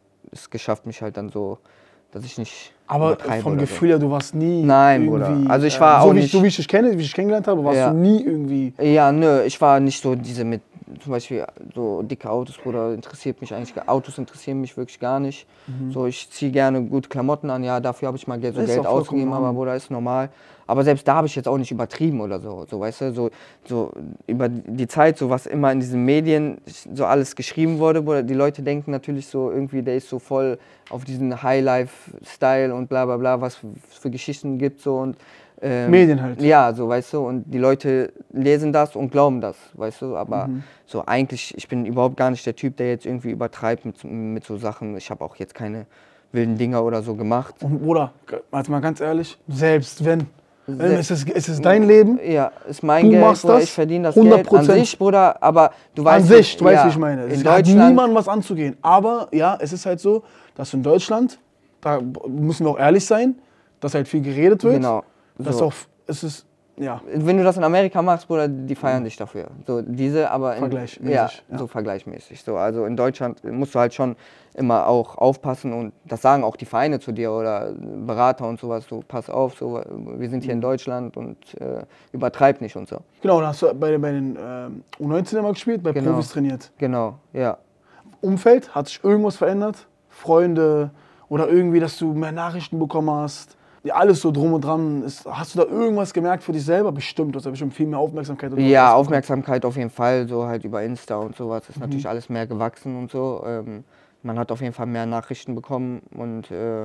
es geschafft, mich halt dann so, dass ich nicht Aber übertreibe vom oder Gefühl her, du warst nie Nein, Bruder. irgendwie, Also ich äh, war so auch wie, nicht- So wie ich dich kenne, wie ich dich kennengelernt habe, warst Ja. du nie irgendwie... so. Ja, nö, ich war nicht so diese mit, zum Beispiel so dicke Autos, Bruder, interessiert mich eigentlich, gar- Autos interessieren mich wirklich gar nicht. So, ich ziehe gerne gute Klamotten an, ja, dafür habe ich mal Geld, so Ist Geld auch vollkommen ausgegeben, in aber Ordnung. Bruder, ist normal. Aber selbst da habe ich jetzt auch nicht übertrieben oder so, so weißt du, so, so über die Zeit, so was immer in diesen Medien so alles geschrieben wurde, Bruder, die Leute denken natürlich so irgendwie, der ist so voll auf diesen Highlife-Style und bla bla bla, was für Geschichten gibt so und ähm, Medien halt. ja, so, weißt du, und die Leute lesen das und glauben das, weißt du, aber Mhm. so eigentlich, ich bin überhaupt gar nicht der Typ, der jetzt irgendwie übertreibt mit, mit so Sachen. Ich habe auch jetzt keine wilden Dinger oder so gemacht. Und Bruder, also mal ganz ehrlich, selbst wenn, ähm, Se- es, ist, es ist dein Leben, Ja, ist mein Du Geld, machst Bruder, das ich verdiene das hundert Geld an Prozent. sich, Bruder, aber du weißt... an sich, du weißt, ja, wie ich meine. Es in hat Deutschland, niemandem was anzugehen. Aber ja, es ist halt so, dass in Deutschland, da müssen wir auch ehrlich sein, dass halt viel geredet wird. genau, Dass so. auch, es ist, ja, Wenn du das in Amerika machst, Bruder, die feiern dich dafür. So diese, aber in, Vergleichmäßig, ja, ja. so vergleichmäßig. So, also in Deutschland musst du halt schon immer auch aufpassen und das sagen auch die Vereine zu dir oder Berater und sowas. So, pass auf, so, wir sind hier in Deutschland und äh, übertreib nicht und so. genau, dann hast du bei, bei den ähm, U neunzehn immer gespielt, bei Genau. Profis trainiert. Genau, ja. Umfeld, hat sich irgendwas verändert? Freunde oder irgendwie, dass du mehr Nachrichten bekommen hast? Ja, alles so drum und dran. Ist, hast du da irgendwas gemerkt für dich selber? Bestimmt, du hast ja bestimmt viel mehr Aufmerksamkeit. oder Ja, was Aufmerksamkeit auf jeden Fall, so halt über Insta und sowas ist Mhm. natürlich alles mehr gewachsen und so. Ähm, man hat auf jeden Fall mehr Nachrichten bekommen und äh,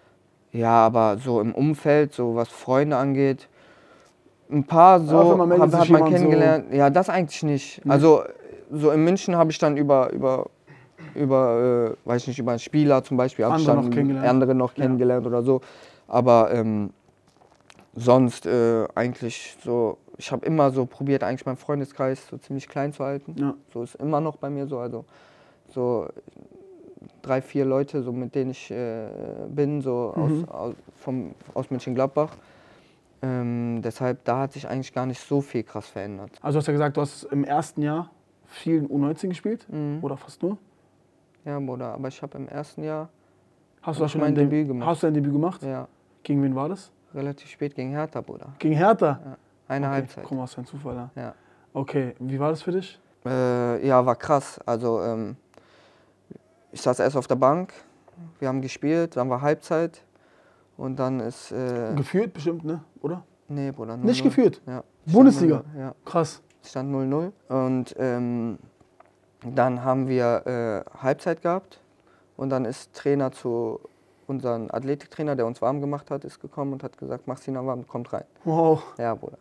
ja, aber so im Umfeld, so was Freunde angeht, ein paar Ja, auf so einmal meldet hab, sich hat man jemand so- kennengelernt. Ja, das eigentlich nicht. Also so in München habe ich dann über über über äh, weiß nicht über einen Spieler zum Beispiel hab ich Andere dann noch kennengelernt. andere noch Ja. kennengelernt oder so. Aber ähm, sonst äh, eigentlich so, ich habe immer so probiert, eigentlich meinen Freundeskreis so ziemlich klein zu halten. Ja. So ist immer noch bei mir so, also so drei, vier Leute, so mit denen ich äh, bin, so Mhm. aus, aus, vom, aus Mönchengladbach. Ähm, deshalb, da hat sich eigentlich gar nicht so viel krass verändert. Also du hast ja gesagt, du hast im ersten Jahr viel U neunzehn gespielt Mhm. oder fast nur. Ja, Bruder, aber ich habe im ersten Jahr, Hast Hab du da ich schon mein ein Debüt Debüt gemacht. Hast du ein Debüt gemacht? ja, Gegen wen war das? relativ spät gegen Hertha, Bruder. Gegen Hertha? Ja, eine Okay, Halbzeit. Guck mal, was für ein Zufall. Ja. Ja. Okay, wie war das für dich? Äh, ja, war krass. Also ähm, ich saß erst auf der Bank, wir haben gespielt, dann war Halbzeit und dann ist... Äh, Geführt bestimmt, ne? Oder? nee, Bruder, null Nicht null. geführt? Ja. Bundesliga? Stand null null, ja, Krass. stand null null. Und ähm, dann haben wir äh, Halbzeit gehabt und dann ist Trainer zu unserem Athletiktrainer, der uns warm gemacht hat, ist gekommen und hat gesagt, mach Sina warm, kommt rein. Wow. Ja, Bruder.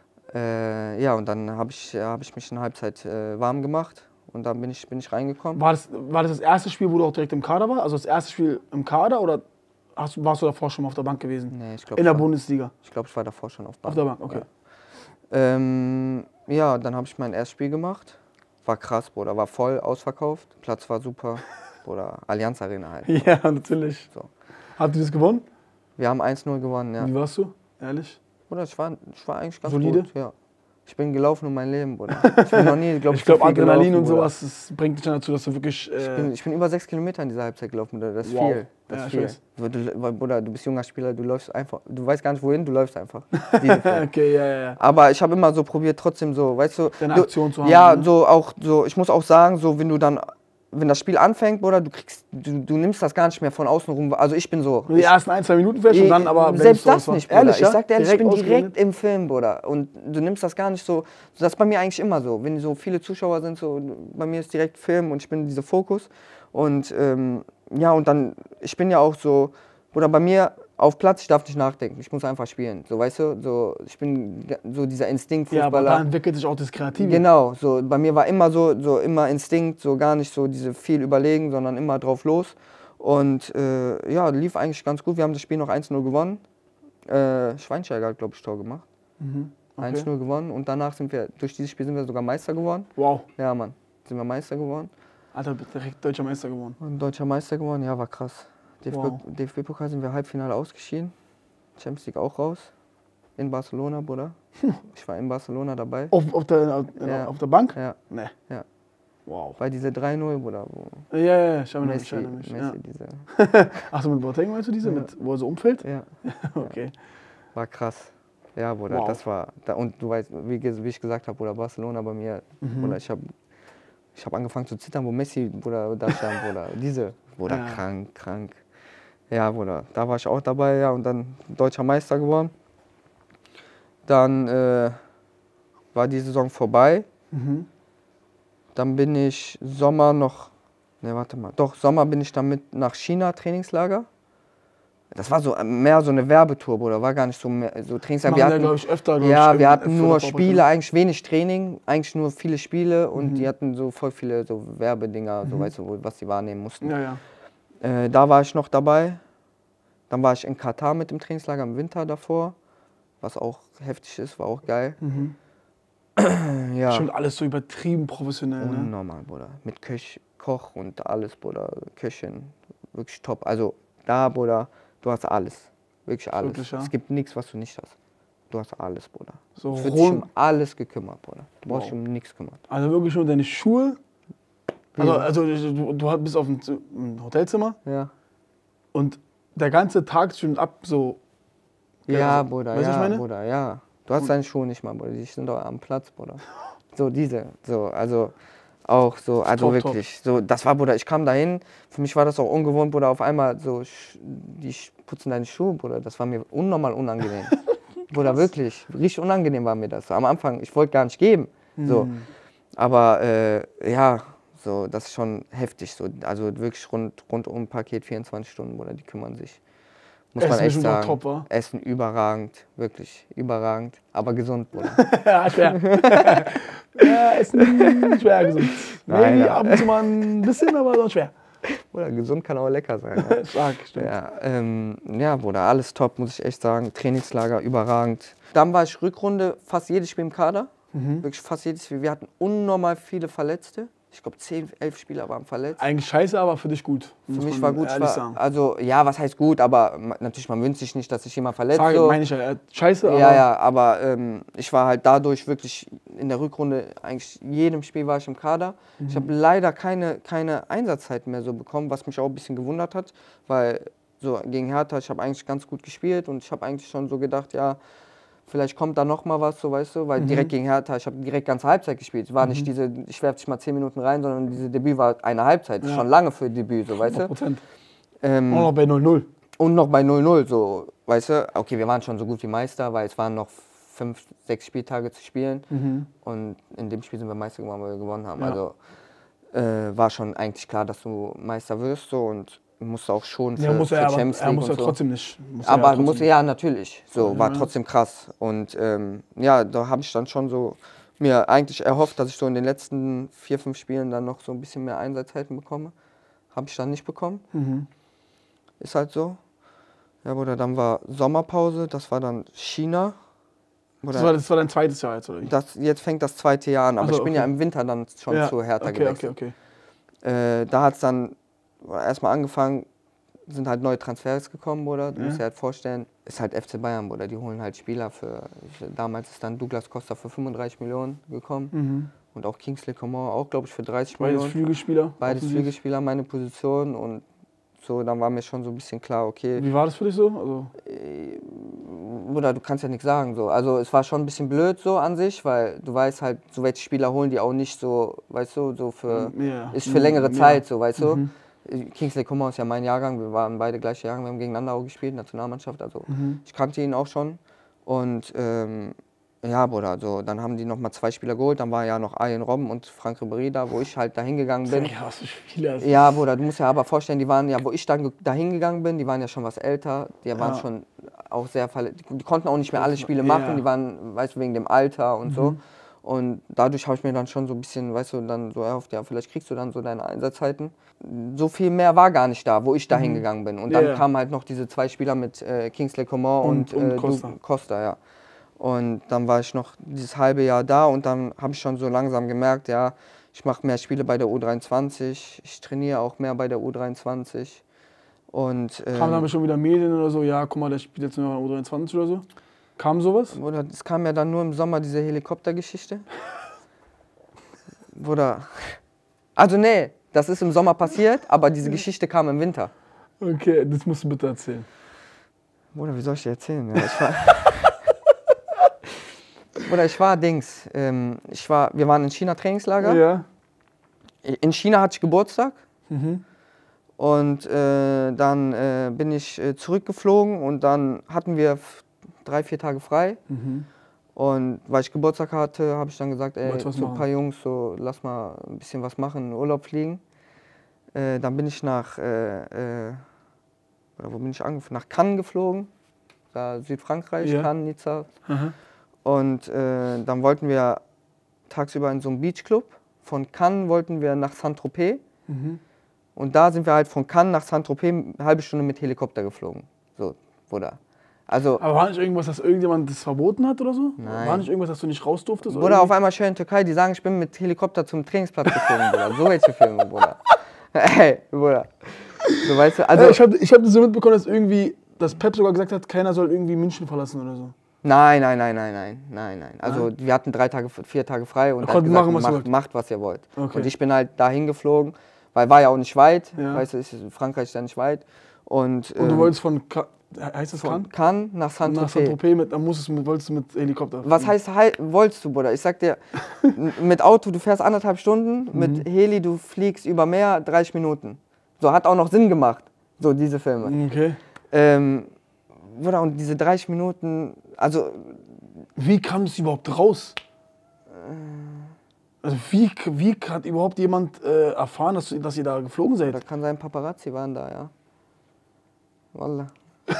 Äh, ja, und dann habe ich, hab ich mich in Halbzeit äh, warm gemacht und dann bin ich, bin ich reingekommen. War das, war das das erste Spiel, wo du auch direkt im Kader warst? Also das erste Spiel im Kader oder hast, warst du davor schon mal auf der Bank gewesen? Nee, ich glaube, In der ich, war- Bundesliga? ich, glaub, ich war davor schon auf Bank. Auf der Bank, okay. Ja, ähm, ja dann habe ich mein erstes Spiel gemacht. War krass, Bruder, war voll ausverkauft. Platz war super. Oder Allianz Arena halt. Ja, natürlich. So. Habt ihr das gewonnen? Wir haben eins null gewonnen, ja. Wie warst du? Ehrlich? Bruder, ich war, ich war eigentlich ganz Solide? gut. Ja. Ich bin gelaufen um mein Leben, Bruder. Ich bin noch nie, glaub, Ich so glaube, viel Adrenalin gelaufen, und Bruder. sowas, das bringt dich dann dazu, dass du wirklich. Äh, Ich bin, ich bin über sechs Kilometer in dieser Halbzeit gelaufen, Bruder. Das ist Wow. viel. Das Ja, ist ich viel. weiß. Weil Du, weil, Bruder, du bist junger Spieler, du läufst einfach, du weißt gar nicht wohin, du läufst einfach. Diese Zeit. okay, ja, ja, ja. Aber ich habe immer so probiert, trotzdem so, weißt du. Deine du Aktion zu haben, Ja, ne? so auch, so, ich muss auch sagen, so, wenn du dann wenn das Spiel anfängt, Bruder, du kriegst, du, du nimmst das gar nicht mehr von außen rum. Also ich bin so. Die ersten ein, zwei Minuten vielleicht und dann aber... Selbst das nicht, Bruder. Ehrlich, ich ja? sag dir ehrlich, ich bin ausgeredet? direkt im Film, Bruder. Und du nimmst das gar nicht so, das ist bei mir eigentlich immer so. Wenn so viele Zuschauer sind, so bei mir ist direkt Film und ich bin dieser Fokus. Und ähm, ja, und dann, ich bin ja auch so, Bruder, bei mir auf Platz, ich darf nicht nachdenken, ich muss einfach spielen. So, weißt du, so, ich bin so dieser Instinkt-Fußballer. Ja, aber da entwickelt sich auch das Kreative. Genau, so, bei mir war immer so, so immer Instinkt, so gar nicht so diese viel überlegen, sondern immer drauf los. Und äh, ja, lief eigentlich ganz gut. Wir haben das Spiel noch eins null gewonnen. Äh, Schweinsteiger hat, glaube ich, Tor gemacht. Mhm. Okay. eins null gewonnen und danach sind wir, durch dieses Spiel sind wir sogar Meister geworden. Wow. Ja, Mann, sind wir Meister geworden. Alter, direkt deutscher Meister geworden. Und deutscher Meister geworden, ja, war krass. Wow. D F B-Pokal sind wir Halbfinale ausgeschieden. Champions League auch raus. In Barcelona, Bruder. Ich war in Barcelona dabei. Auf, auf, der, auf, Ja. auf der Bank? Ja, Nee. Ja. Wow. bei diese drei null, Bruder, wo Ja, ja, ja, ich erinnere mich. Ich Messi, erinnere mich. Messi Ja. diese, Achso, mit Boateng meinst du diese, Ja. mit, wo er so umfällt? ja, Okay. war krass. Ja, Bruder, Wow. das war, da, und du weißt, wie, ge- wie ich gesagt habe, Bruder, Barcelona bei mir, Mhm. Bruder, ich habe ich hab angefangen zu zittern, wo Messi, Bruder, da stand, Bruder, diese, Bruder, Ja. krank, krank. Ja, Bruder, da war ich auch dabei, ja, und dann deutscher Meister geworden. Dann äh, war die Saison vorbei. Mhm. Dann bin ich Sommer noch, ne, warte mal, doch, Sommer bin ich dann mit nach China, Trainingslager. Das war so äh, mehr so eine Werbetour, Bruder, war gar nicht so, mehr, so Trainingslager. Machen Wir ja, hatten, glaube ich, öfter. glaub ja, ich, wir öfter hatten nur Vorbereitung. Spiele, eigentlich wenig Training, eigentlich nur viele Spiele und Mhm. die hatten so voll viele so Werbedinger, so Mhm. weißt du, wo- was die wahrnehmen mussten. Ja, ja. Äh, da war ich noch dabei. Dann war ich in Katar mit dem Trainingslager im Winter davor, was auch heftig ist, war auch geil. Mhm. Ja, Schon alles so übertrieben professionell, ne? unnormal, Bruder. Mit Köch, Koch und alles, Bruder. Köchin, wirklich top. Also da, Bruder, du hast alles. Wirklich alles. Wirklich, ja? Es gibt nichts, was du nicht hast. Du hast alles, Bruder. So Es wird sich um rund, alles gekümmert, Bruder. Du brauchst Wow. dich um nichts kümmern. also wirklich nur deine Schuhe. Also, Ja. also du, du bist auf dem Z- im Hotelzimmer Ja, und der ganze Tag schon ab so. ja also, Bruder, weißt du, was ich ja, meine? Bruder, ja. Du hast deine Schuhe nicht mal, Bruder. Die sind doch am Platz, Bruder. So diese, so, also auch so, also Top, top. wirklich, so, das war, Bruder, ich kam dahin, für mich war das auch ungewohnt, Bruder, auf einmal so, sch- die sch- putzen deine Schuhe, Bruder, das war mir unnormal unangenehm. Bruder, wirklich, richtig unangenehm war mir das. Am Anfang, ich wollte gar nicht geben, so, Hm. aber äh, ja, so, das ist schon heftig, so, also wirklich rund, rundum Paket vierundzwanzig Stunden, Bruder, die kümmern sich. Muss Essen man echt bestimmt auch sagen. top, wa? Essen überragend, wirklich überragend, aber gesund, Bruder. Ja, schwer. Ja, Essen schwer gesund. Nein, Maybe ja. ab und zu mal ein bisschen, aber sonst schwer. Bruder, gesund kann auch lecker sein. Ja. Stark, stimmt. Ja, ähm, ja, Bruder, alles top, muss ich echt sagen. Trainingslager überragend. Dann war ich Rückrunde fast jedes Spiel im Kader. Mhm. Wirklich fast jedes Spiel. Wir hatten unnormal viele Verletzte. Ich glaube, zehn, elf Spieler waren verletzt. Eigentlich scheiße, aber für dich gut. Für muss mich man war gut. ehrlich War, sagen. also, ja, was heißt gut, aber ma- natürlich, man wünscht sich nicht, dass sich jemand verletzt. Sage, so. meine ich ja. äh, Scheiße, aber. Ja, ja, aber ähm, ich war halt dadurch wirklich in der Rückrunde, eigentlich jedem Spiel war ich im Kader. Ich habe leider keine, keine Einsatzzeiten mehr so bekommen, was mich auch ein bisschen gewundert hat, weil so gegen Hertha, ich habe eigentlich ganz gut gespielt und ich habe eigentlich schon so gedacht, ja, vielleicht kommt da noch mal was, so weißt du, weil Mhm. direkt gegen Hertha, ich habe direkt ganze Halbzeit gespielt. Es war nicht diese, ich werfe dich mal zehn Minuten rein, sondern diese Debüt war eine Halbzeit, Ja. schon lange für Debüt, so weißt hundert du. Prozent. Ähm, Auch noch bei null null. und noch bei null null, so, weißt du, okay, wir waren schon so gut wie Meister, weil es waren noch fünf, sechs Spieltage zu spielen. Mhm. Und in dem Spiel sind wir Meister geworden, weil wir gewonnen haben. Ja. Also äh, war schon eigentlich klar, dass du Meister wirst, so, und musste auch schon für, Ja, muss für er, aber, Champions er League muss und ja so. trotzdem nicht. Muss er Aber ja trotzdem muss ja natürlich, so, Ja, war ja. trotzdem krass. Und ähm, ja, da habe ich dann schon so mir eigentlich erhofft, dass ich so in den letzten vier, fünf Spielen dann noch so ein bisschen mehr Einsatzzeiten bekomme. Habe ich dann nicht bekommen. Mhm. Ist halt so. Ja, Bruder, dann war Sommerpause, das war dann China. Das Bruder, war, das war dein zweites Jahr jetzt, oder wie? das, jetzt fängt das zweite Jahr an, aber Ach so, ich bin ja okay. im Winter dann schon Ja, zu Hertha okay, gewechselt. okay, okay. Äh, da hat es dann erstmal angefangen, sind halt neue Transfers gekommen, Bruder. Du Ja. musst dir halt vorstellen, ist halt F C Bayern, Bruder. Die holen halt Spieler für, ich, damals ist dann Douglas Costa für fünfunddreißig Millionen gekommen Mhm. und auch Kingsley Coman auch, glaube ich, für dreißig Beides Millionen. Flügelspieler. Beides offensiv. Flügelspieler, meine Position, und so, dann war mir schon so ein bisschen klar, okay, Wie war das für dich so? Also, äh, Bruder, du kannst ja nichts sagen. So. Also es war schon ein bisschen blöd so an sich, weil du weißt halt, so welche Spieler holen die auch nicht so, weißt du, so für, Ja. ist für längere Ja. Zeit, so, weißt du. Mhm. Kingsley Coman ist ja mein Jahrgang, wir waren beide gleiche Jahrgang, wir haben gegeneinander auch gespielt, Nationalmannschaft, also Mhm. ich kannte ihn auch schon. Und ähm, ja, Bruder, so, dann haben die nochmal zwei Spieler geholt, dann war ja noch Arjen Robben und Franck Ribéry da, wo ich halt da hingegangen bin. Ja, was für Spieler. Ja, Bruder, du musst ja aber vorstellen, die waren ja, wo ich dann da hingegangen bin, die waren ja schon was älter, die waren Ja. schon auch sehr verletzt, die konnten auch nicht mehr alle Spiele Ja. machen, die waren, weißt du, wegen dem Alter und so. Und dadurch habe ich mir dann schon so ein bisschen, weißt du, dann so erhofft, ja, vielleicht kriegst du dann so deine Einsatzzeiten. So viel mehr war gar nicht da, wo ich da hingegangen bin. Und dann Ja. kamen halt noch diese zwei Spieler mit äh, Kingsley Coman und, Und- und äh, Costa. Du, Costa, ja. Und dann war ich noch dieses halbe Jahr da und dann habe ich schon so langsam gemerkt, ja, ich mache mehr Spiele bei der U dreiundzwanzig, ich trainiere auch mehr bei der U dreiundzwanzig. Und, ähm, Kamen dann schon wieder Medien oder so, ja, guck mal, der spielt jetzt nur in der U dreiundzwanzig oder so? Kam sowas? Bruder, es kam ja dann nur im Sommer diese Helikoptergeschichte. Bruder, also nee, das ist im Sommer passiert, aber diese Geschichte kam im Winter. Okay, das musst du bitte erzählen. Bruder, wie soll ich dir erzählen? Ja, ich war Bruder, ich war Dings, ähm, ich war, wir waren in China Trainingslager. Ja. In China hatte ich Geburtstag. Mhm. Und äh, dann äh, bin ich äh, zurückgeflogen und dann hatten wir f- drei, vier Tage frei. Mhm. Und weil ich Geburtstag hatte, habe ich dann gesagt, ey, Wolltest du was zu ein machen? paar Jungs, so, lass mal ein bisschen was machen, in Urlaub fliegen. Äh, dann bin ich nach, äh, äh, oder wo bin ich angefangen? Nach Cannes geflogen, da Südfrankreich, Ja. Cannes, Nizza. Aha. Und äh, dann wollten wir tagsüber in so einem Beachclub. Von Cannes wollten wir nach Saint-Tropez. Mhm. Und da sind wir halt von Cannes nach Saint-Tropez eine halbe Stunde mit Helikopter geflogen. So, Bruder. Also, Aber war nicht irgendwas, dass irgendjemand das verboten hat oder so? Nein. War nicht irgendwas, dass du nicht raus durftest? oder Bruder, auf irgendwie? einmal schön in Türkei, die sagen, ich bin mit Helikopter zum Trainingsplatz geflogen, Bruder. So welche Filme, Bruder. Ey, Bruder. So, weißt du, also, Also, ich habe ich hab das so mitbekommen, dass irgendwie, dass Pep sogar gesagt hat, keiner soll irgendwie München verlassen oder so. nein, nein, nein, nein, nein, nein, nein. Also, wir hatten drei Tage, vier Tage frei und Ihr er hat konntet gesagt, machen, was ihr macht, wollt. macht, was ihr wollt. Okay. Und ich bin halt dahin geflogen, weil war ja auch nicht weit, Ja. weißt du, ist, Frankreich ist ja nicht weit. Und, Und du ähm, wolltest von, Ka heißt das von Cannes? Cannes nach Nach Saint-Tropez. Saint-Tropez, mit, dann musstest du mit, wolltest du mit Helikopter. Was heißt, hei- wolltest du, Bruder? Ich sag dir, n- mit Auto, du fährst anderthalb Stunden, Mhm. mit Heli, du fliegst über Meer, dreißig Minuten. So, hat auch noch Sinn gemacht, so diese Filme. Okay. Ähm, Bruder, und diese dreißig Minuten, also, Wie kam das überhaupt raus? Also wie, wie hat überhaupt jemand äh, erfahren, dass, du- dass ihr da geflogen seid? da kann sein Paparazzi waren da, ja. Wallah.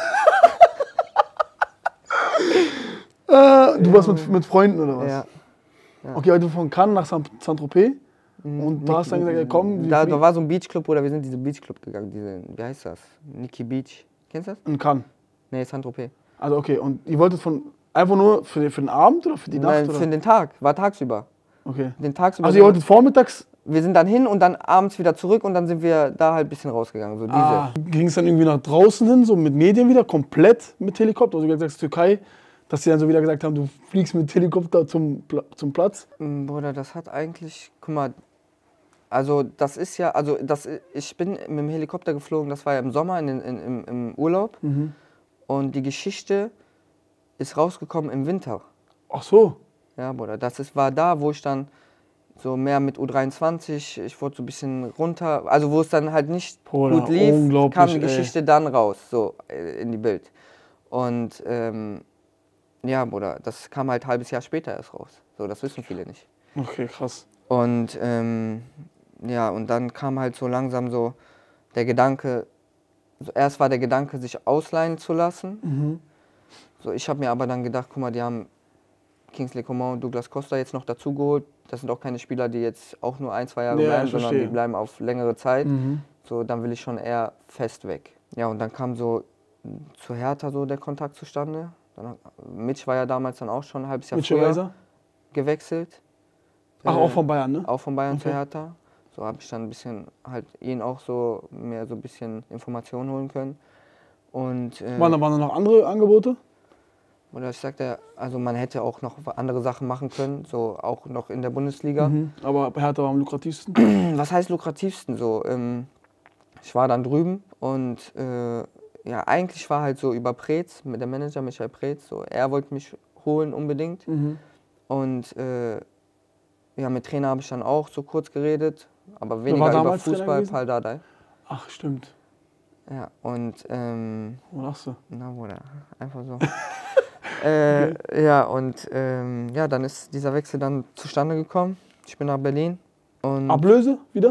Äh, du warst mit, mit Freunden oder was? Ja. Okay, also von Cannes nach Saint- Saint-Tropez und du hast dann gesagt, ja, komm, wir Da, da fliegen. war so ein Beachclub, Bruder, wir sind in diesen Beachclub gegangen, diese, wie heißt das? Nikki Beach. Kennst du das? in Cannes. Nee, Saint-Tropez. Also okay, und ihr wolltet von, einfach nur für den, für den Abend oder für die Nacht? Nein, oder? für den Tag, war tagsüber. Okay. Den tagsüber. Also ihr wolltet vormittags, Wir sind dann hin und dann abends wieder zurück und dann sind wir da halt ein bisschen rausgegangen. So diese. ah, ging es dann irgendwie nach draußen hin, so mit Medien wieder, komplett mit Helikopter? Also du sagst Türkei, dass sie dann so wieder gesagt haben, du fliegst mit Helikopter zum, Pla- zum Platz? Mm, Bruder, das hat eigentlich, guck mal, also das ist ja, also das, ich bin mit dem Helikopter geflogen, das war ja im Sommer in, den- in, im, im Urlaub Mhm. und die Geschichte ist rausgekommen im Winter. Ach so. Ja, Bruder, das ist, war da, wo ich dann so mehr mit U dreiundzwanzig, ich wurde so ein bisschen runter, also wo es dann halt nicht Bruder, gut lief, unglaublich, kam die ey. Geschichte dann raus, so äh, in die Bild. Und ähm, ja, Bruder, das kam halt ein halbes Jahr später erst raus. So, das wissen viele nicht. Okay, krass. Und ähm, ja, und dann kam halt so langsam so der Gedanke, so erst war der Gedanke, sich ausleihen zu lassen. Mhm. So, ich habe mir aber dann gedacht, guck mal, die haben Kingsley Coman und Douglas Costa jetzt noch dazu geholt. Das sind auch keine Spieler, die jetzt auch nur ein, zwei Jahre Ja, bleiben, ich sondern verstehe. die bleiben auf längere Zeit. Mhm. So, dann will ich schon eher fest weg. Ja, und dann kam so zu Hertha so der Kontakt zustande. Dann, Mitch war ja damals dann auch schon ein halbes Jahr Mitchell früher Weiser? gewechselt. Ach, Äh, auch von Bayern, ne? Auch von Bayern zu Okay. Hertha. So habe ich dann ein bisschen halt ihn auch so mehr so ein bisschen Informationen holen können. Und äh, Waren da, waren da noch andere Angebote? oder ich sagte, also man hätte auch noch andere Sachen machen können, so auch noch in der Bundesliga. Mhm. Aber bei Hertha war am lukrativsten. Was heißt lukrativsten so? Ähm, ich war dann drüben und äh, ja, eigentlich war halt so über Preetz, mit dem Manager Michael Preetz, so, er wollte mich holen unbedingt. Mhm. Und äh, ja, mit Trainer habe ich dann auch so kurz geredet, aber war weniger über damals Trainer Fußball, gewesen? Pal Dardai. Ach, stimmt. Ja, und ähm, Wo lachst du? na Bruder, einfach so. äh, Okay. Ja, und ähm, ja, dann ist dieser Wechsel dann zustande gekommen. Ich bin nach Berlin und Ablöse wieder?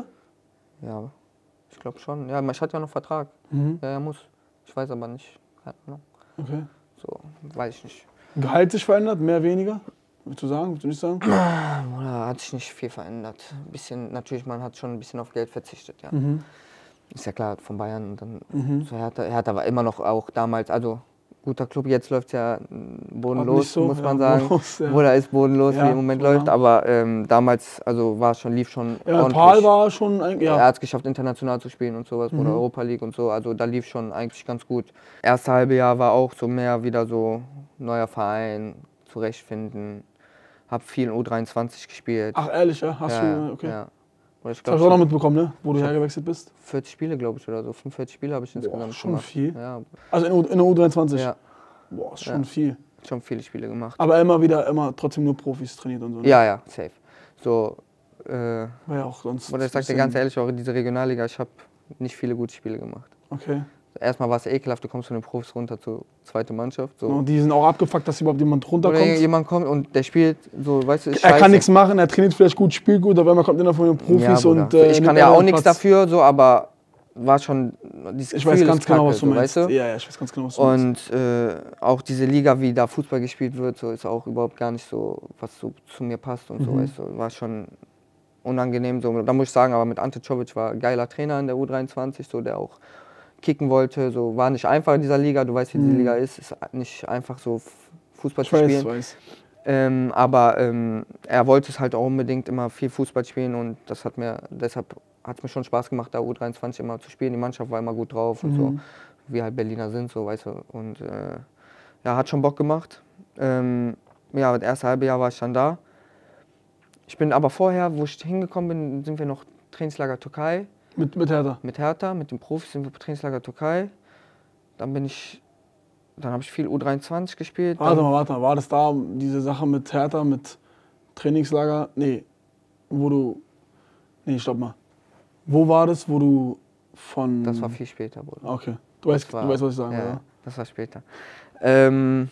ja, ich glaube schon. Ja, ich hatte ja noch Vertrag. Mhm. Ja, er muss. Ich weiß aber nicht. Keine Ahnung. Okay. So, weiß ich nicht. Gehalt sich verändert, mehr, weniger? Würdest du sagen? Würdest du nicht sagen? Oder hat sich nicht viel verändert. Ein bisschen, natürlich, man hat schon ein bisschen auf Geld verzichtet, ja. Mhm. Ist ja klar, von Bayern und dann Mhm. so Hertha. Hertha war immer noch auch damals, also guter Club, jetzt läuft es ja bodenlos, nicht so, muss man ja, sagen. bodenlos, ja. Oder ist bodenlos, Ja, wie im Moment ja. läuft, aber ähm, damals, also war schon, lief schon Ja, ordentlich. Paul war schon eigentlich, Er ja. hat es geschafft, international zu spielen und sowas, Mhm. oder Europa League und so, also da lief schon eigentlich ganz gut. Erste halbe Jahr war auch so mehr wieder so neuer Verein, zurechtfinden. Hab viel U dreiundzwanzig gespielt. Ach, ehrlich, ja? Hast ja, du, okay. Ja. Oder ich Das habe glaub, ich auch noch schon mitbekommen, ne? Wo du Ich hab- hergewechselt bist. vierzig Spiele, glaube ich, oder so. fünfundvierzig Spiele habe ich insgesamt schon gemacht. viel. Ja, Also in, U- in der U dreiundzwanzig? ja, Boah, ist schon Ja. viel. schon viele Spiele gemacht. Aber immer wieder, immer trotzdem nur Profis trainiert und so. Ne? Ja, ja, safe. So, äh, War ja auch sonst. oder ich sag dir bisschen- ganz ehrlich, auch in dieser Regionalliga, ich habe nicht viele gute Spiele gemacht. Okay. Erstmal war es ekelhaft, du kommst von den Profis runter zur zweiten Mannschaft. So. Und die sind auch abgefuckt, dass überhaupt jemand Oder runterkommt. jemand kommt und der spielt so, weißt du, ist Er scheiße. kann nichts machen, er trainiert vielleicht gut, spielt gut, aber einmal kommt einer von den Profis Ja, Bruder. und. Äh, ich nimmt kann ja einmal auch den nichts Platz. dafür, so, aber war schon. Dieses Ich Gefühl weiß ist ganz genau, kacke, was du so, meinst. Weißt du? Ja, ja, ich weiß ganz genau, was du meinst. Und äh, auch diese Liga, wie da Fußball gespielt wird, so ist auch überhaupt gar nicht so, was so zu mir passt und so, Mhm. weißt du, war schon unangenehm. So. Da muss ich sagen, aber mit Ante Czovic war ein geiler Trainer in der U dreiundzwanzig, so, der auch kicken wollte. So, war nicht einfach in dieser Liga, du weißt, wie diese Mhm. Liga ist, ist nicht einfach so Fußball Ich zu weiß, spielen. ich weiß. Ähm, aber ähm, er wollte es halt auch unbedingt immer viel Fußball spielen und das hat mir, deshalb hat es mir schon Spaß gemacht, da U dreiundzwanzig immer zu spielen. Die Mannschaft war immer gut drauf und so, Mhm. wie halt Berliner sind, so, weißt du. Und äh, ja, hat schon Bock gemacht. Ähm, ja, das erste halbe Jahr war ich dann da. Ich bin aber vorher, wo ich hingekommen bin, sind wir noch Trainingslager Türkei Mit, mit Hertha. mit Hertha, mit den Profis sind wir Trainingslager Türkei. Dann bin ich, dann habe ich viel U dreiundzwanzig gespielt. Warte Dann, mal, warte mal. War das da diese Sache mit Hertha, mit Trainingslager? Nee. Wo du. Nee, stopp mal. Wo war das, wo du von. das war viel später, Bruder. Okay. Du weißt, war- du weißt was ich sagen ja, will, das war später. Ähm,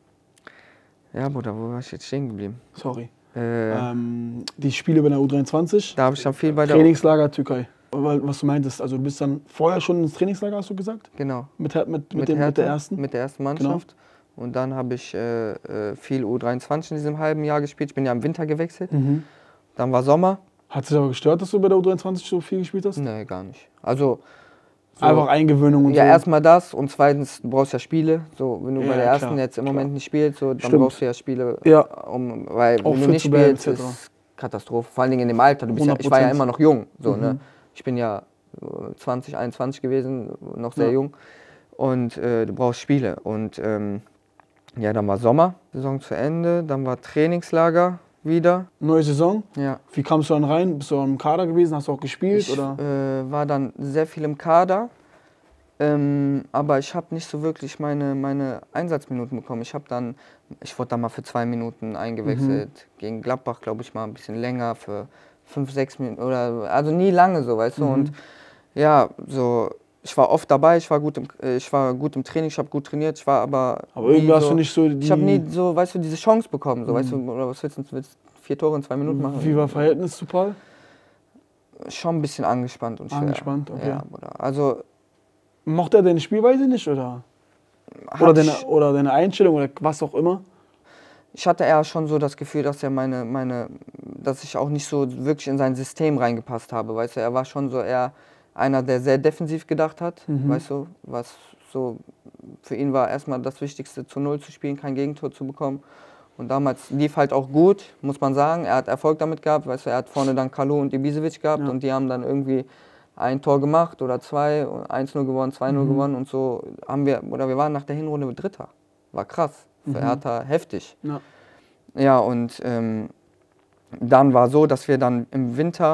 ja, Bruder, wo war ich jetzt stehen geblieben? oder? Sorry. Äh, Ähm, die Spiele bei der U dreiundzwanzig. da habe ich dann viel bei der... Trainingslager Türkei. Weil, was du meintest, also du bist dann vorher schon ins Trainingslager, hast du gesagt? Genau. Mit, Her- mit, mit, Mit, dem, Hertha, mit der ersten? Mit der ersten Mannschaft. Und dann habe ich äh, äh, viel U dreiundzwanzig in diesem halben Jahr gespielt. Ich bin ja im Winter gewechselt. Mhm. Dann war Sommer. Hat sich aber gestört, dass du bei der U dreiundzwanzig so viel gespielt hast? Nee, gar nicht. Also... so- Einfach Eingewöhnung und Ja, so. erstmal das und zweitens, du brauchst ja Spiele. So, wenn du Ja, bei der ja, ersten klar, jetzt im klar. Moment nicht spielst, so, dann Stimmt. brauchst du ja Spiele, Ja. um, weil Auch wenn du fit nicht zu bleiben, spielst, et cetera. ist Katastrophe. Vor allen Dingen in dem Alter. Du bist ja, ich war ja hundert Prozent. immer noch jung. So, Mhm. ne? Ich bin ja äh, zwanzig, einundzwanzig gewesen, noch sehr Ja. jung. Und äh, du brauchst Spiele. Und ähm, ja, dann war Sommer, Saison zu Ende, dann war Trainingslager wieder. Neue Saison. Ja. Wie kamst du dann rein? Bist du im Kader gewesen? Hast du auch gespielt? Ich oder? äh, war dann sehr viel im Kader, ähm, aber ich habe nicht so wirklich meine, meine Einsatzminuten bekommen. Ich habe dann, ich wurde dann mal für zwei Minuten eingewechselt, Mhm. gegen Gladbach glaube ich mal ein bisschen länger, für fünf, sechs Minuten, oder, also nie lange so, weißt du. Mhm. Und ja, so, ich war oft dabei, ich war gut im, äh, ich war gut im Training, ich habe gut trainiert, ich war aber Aber irgendwie nie hast so, du nicht so die... ich habe nie so, weißt du, diese Chance bekommen, so, Mhm. weißt du, oder was willst du, willst vier Tore in zwei Minuten machen? Wie war Verhältnis zu Paul? Schon ein bisschen angespannt und schwer. Angespannt, okay. Ja, Bruder. Also Mochte er deine Spielweise nicht? Oder, hat oder, deine, ich, oder deine Einstellung oder was auch immer? ich hatte eher schon so das Gefühl, dass er meine, meine, dass ich auch nicht so wirklich in sein System reingepasst habe. Weißt du, er war schon so eher einer, der sehr defensiv gedacht hat, Mhm. weißt du, was so für ihn war erstmal das Wichtigste, zu Null zu spielen, kein Gegentor zu bekommen. Und damals lief halt auch gut, muss man sagen. Er hat Erfolg damit gehabt, weißt du, er hat vorne dann Kalou und Ibisevic gehabt Ja. und die haben dann irgendwie ein Tor gemacht oder zwei, eins null gewonnen, zwei null Mhm. gewonnen und so haben wir, oder wir waren nach der Hinrunde Dritter. War krass, für Mhm. Hertha heftig. Ja. Ja, und ähm, dann war so, dass wir dann im Winter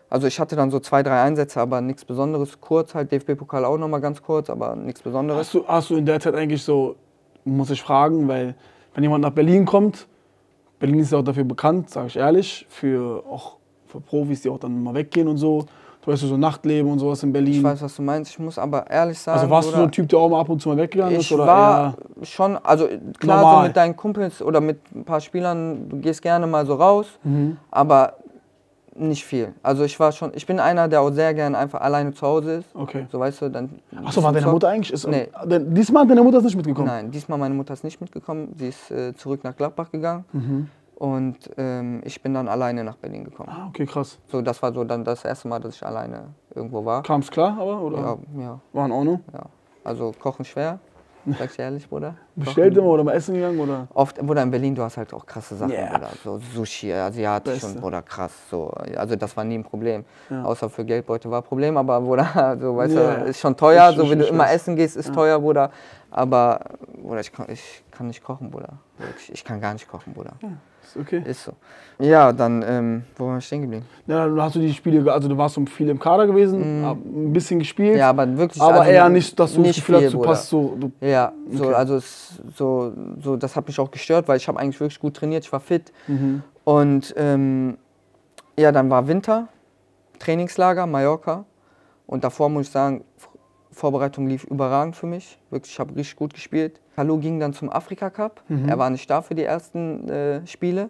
Also ich hatte dann so zwei, drei Einsätze, aber nichts Besonderes. Kurz halt, D F B-Pokal auch nochmal ganz kurz, aber nichts Besonderes. Hast du, hast du in der Zeit eigentlich so, muss ich fragen, weil wenn jemand nach Berlin kommt, Berlin ist ja auch dafür bekannt, sage ich ehrlich, für auch für Profis, die auch dann mal weggehen und so. Du weißt, so Nachtleben und sowas in Berlin. Ich weiß, was du meinst. Ich muss aber ehrlich sagen, also warst Bruder, du so ein Typ, der auch mal ab und zu mal weggegangen ist? ich Oder war eher schon, also klar, normal? so mit deinen Kumpels oder mit ein paar Spielern, du gehst gerne mal so raus, Mhm. aber nicht viel. Also ich war schon, ich bin einer, der auch sehr gerne einfach alleine zu Hause ist. Okay. So, weißt du, dann. Achso, war deine so- Mutter eigentlich? Ist, Nee. denn diesmal hat deine Mutter nicht mitgekommen? Nein, diesmal meine Mutter ist nicht mitgekommen. Sie ist äh, zurück nach Gladbach gegangen Mhm. und ähm, ich bin dann alleine nach Berlin gekommen. Ah, okay, krass. So, das war so dann das erste Mal, dass ich alleine irgendwo war. Kam es klar, aber? Oder? Ja, ja, War in Ordnung? ja. Also kochen schwer, sag ich ehrlich, Bruder. Bestellt Kochen- immer oder mal essen gegangen? Oder? Oft, Bruder, in Berlin, du hast halt auch krasse Sachen, Ja. Bruder. So Sushi, asiatisch Beste. und Bruder, krass. So. Also das war nie ein Problem. Ja. Außer für Geldbeutel war ein Problem, aber Bruder, so, weißt Ja. du, ist schon teuer. Ich- So, ich- wenn du ich immer weiß. essen gehst, ist Ja. teuer, Bruder. Aber, Bruder, ich kann, ich kann nicht kochen, Bruder. Ich, ich kann gar nicht kochen, Bruder. Ist okay. Ist so. Ja, dann, ähm, wo war ich stehen geblieben? Ja, dann hast du die Spiele, ge- also du warst so viel im Kader gewesen, Mhm. hab ein bisschen gespielt, Ja, aber wirklich. aber also eher nicht, dass du das nicht Gefühl viel, hast, du Bruder. passt so. Du, Ja, so, Okay. also es, so, so, das hat mich auch gestört, weil ich habe eigentlich wirklich gut trainiert, ich war fit. mhm. Und ähm, ja, dann war Winter, Trainingslager, Mallorca. Und davor muss ich sagen, F- Vorbereitung lief überragend für mich. Wirklich, ich habe richtig gut gespielt. Hallo ging dann zum Afrika Cup. Mhm. Er war nicht da für die ersten äh, Spiele.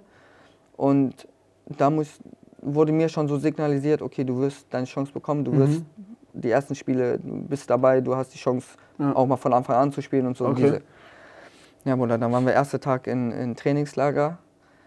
Und da muss, wurde mir schon so signalisiert, okay, du wirst deine Chance bekommen, du Mhm. wirst die ersten Spiele, du bist dabei, du hast die Chance, Ja. auch mal von Anfang an zu spielen und so. Okay. Diese. Ja, Bruder, dann waren wir erster Tag in, in Trainingslager.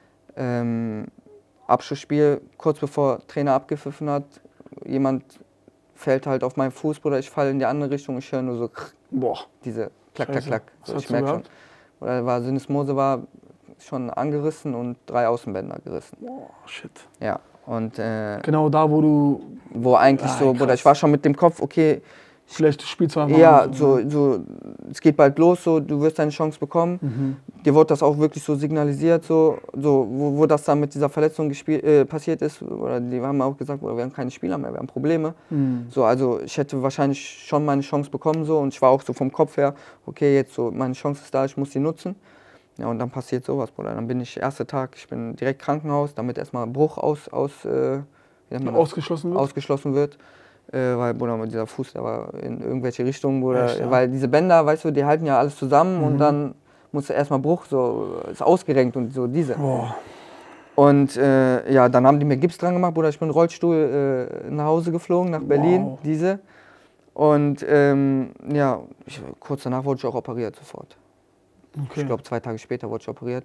Ähm, Abschlussspiel, kurz bevor Trainer abgepfiffen hat, jemand fällt halt auf meinen Fuß, Bruder, ich falle in die andere Richtung, ich höre nur so krr, Boah. diese klack, klack, Scheiße. klack. Was So, hast ich du merke schon. gehabt? Oder war Syndesmose war schon angerissen und drei Außenbänder gerissen. Boah, shit. Ja, und äh, Genau da, wo du wo eigentlich Ah, so, Bruder, krass. ich war schon mit dem Kopf, okay, vielleicht spielst du einfach ja, mal so, so, es geht bald los, so, du wirst deine Chance bekommen. Mhm. Dir wurde das auch wirklich so signalisiert, so, so wo, wo das dann mit dieser Verletzung gespiel, äh, passiert ist. Oder die haben auch gesagt, wir haben keine Spieler mehr, wir haben Probleme. Mhm. So, also ich hätte wahrscheinlich schon meine Chance bekommen so und ich war auch so vom Kopf her, okay, jetzt so meine Chance ist da, ich muss die nutzen. Ja, und dann passiert sowas, Bruder. Dann bin ich erster Tag, ich bin direkt Krankenhaus, damit erstmal Bruch aus, aus, äh, wie nennt man das? Ausgeschlossen wird? ausgeschlossen wird. Äh, weil, Bruder, dieser Fuß, der war in irgendwelche Richtungen, Bruder. Echt, ja? Weil diese Bänder, weißt du, die halten ja alles zusammen Mhm. und dann musste erstmal Bruch, so, ist ausgerenkt und so diese. Boah. Und äh, ja, dann haben die mir Gips dran gemacht, Bruder. Ich bin Rollstuhl äh, nach Hause geflogen, nach Berlin, Wow. diese. Und ähm, ja, ich, kurz danach wurde ich auch operiert sofort. Okay. Ich glaube, zwei Tage später wurde ich operiert.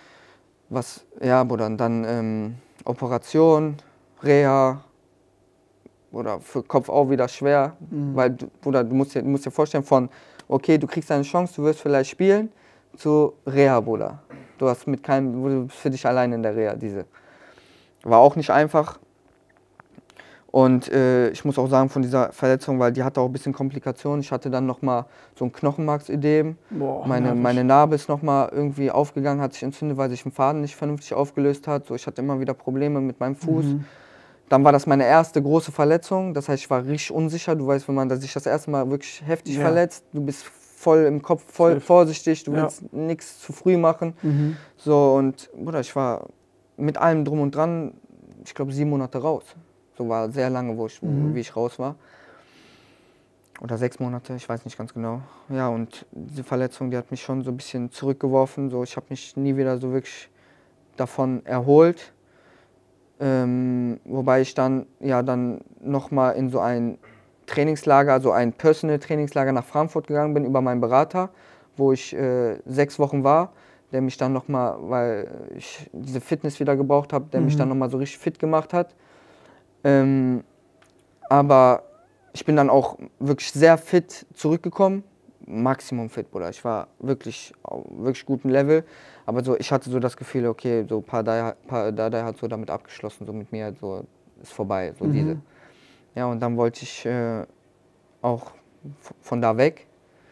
Was, ja, Bruder, und dann ähm, Operation, Reha, oder für Kopf auch wieder schwer, Mhm. weil, du- Bruder, du musst, dir, du musst dir vorstellen von, okay, du kriegst eine Chance, du wirst vielleicht spielen, zu Reha, Bruder. Du hast mit keinem, du bist für dich allein in der Reha, diese. War auch nicht einfach. Und äh, ich muss auch sagen, von dieser Verletzung, weil die hatte auch ein bisschen Komplikationen. Ich hatte dann nochmal so ein Knochenmarksödem. Boah, Meine, nervig. meine Narbe ist nochmal irgendwie aufgegangen, hat sich entzündet, weil sich ein Faden nicht vernünftig aufgelöst hat. So, ich hatte immer wieder Probleme mit meinem Fuß. Mhm. Dann war das meine erste große Verletzung. Das heißt, ich war richtig unsicher. Du weißt, wenn man sich das erste Mal wirklich heftig Ja. verletzt, du bist voll im Kopf, voll Safe. vorsichtig, du Ja. willst nichts zu früh machen. Mhm. So, und Bruder, ich war mit allem drum und dran, ich glaube, sieben Monate raus. So war sehr lange, wo ich, Mhm. wie ich raus war. Oder sechs Monate, ich weiß nicht ganz genau. Ja, und diese Verletzung, die hat mich schon so ein bisschen zurückgeworfen. So, ich habe mich nie wieder so wirklich davon erholt. Ähm, wobei ich dann ja dann nochmal in so ein Trainingslager, also ein Personal-Trainingslager nach Frankfurt gegangen bin über meinen Berater, wo ich äh, sechs Wochen war, der mich dann nochmal, weil ich diese Fitness wieder gebraucht habe, der mich Mhm. dann nochmal so richtig fit gemacht hat. Ähm, aber ich bin dann auch wirklich sehr fit zurückgekommen. Maximum fit, Bruder. Ich war wirklich auf wirklich gutem Level. Aber so, ich hatte so das Gefühl, okay, so Pardai, Pardai hat so damit abgeschlossen, so mit mir, so ist vorbei, so Mhm. diese. Ja, und dann wollte ich äh, auch f- von da weg.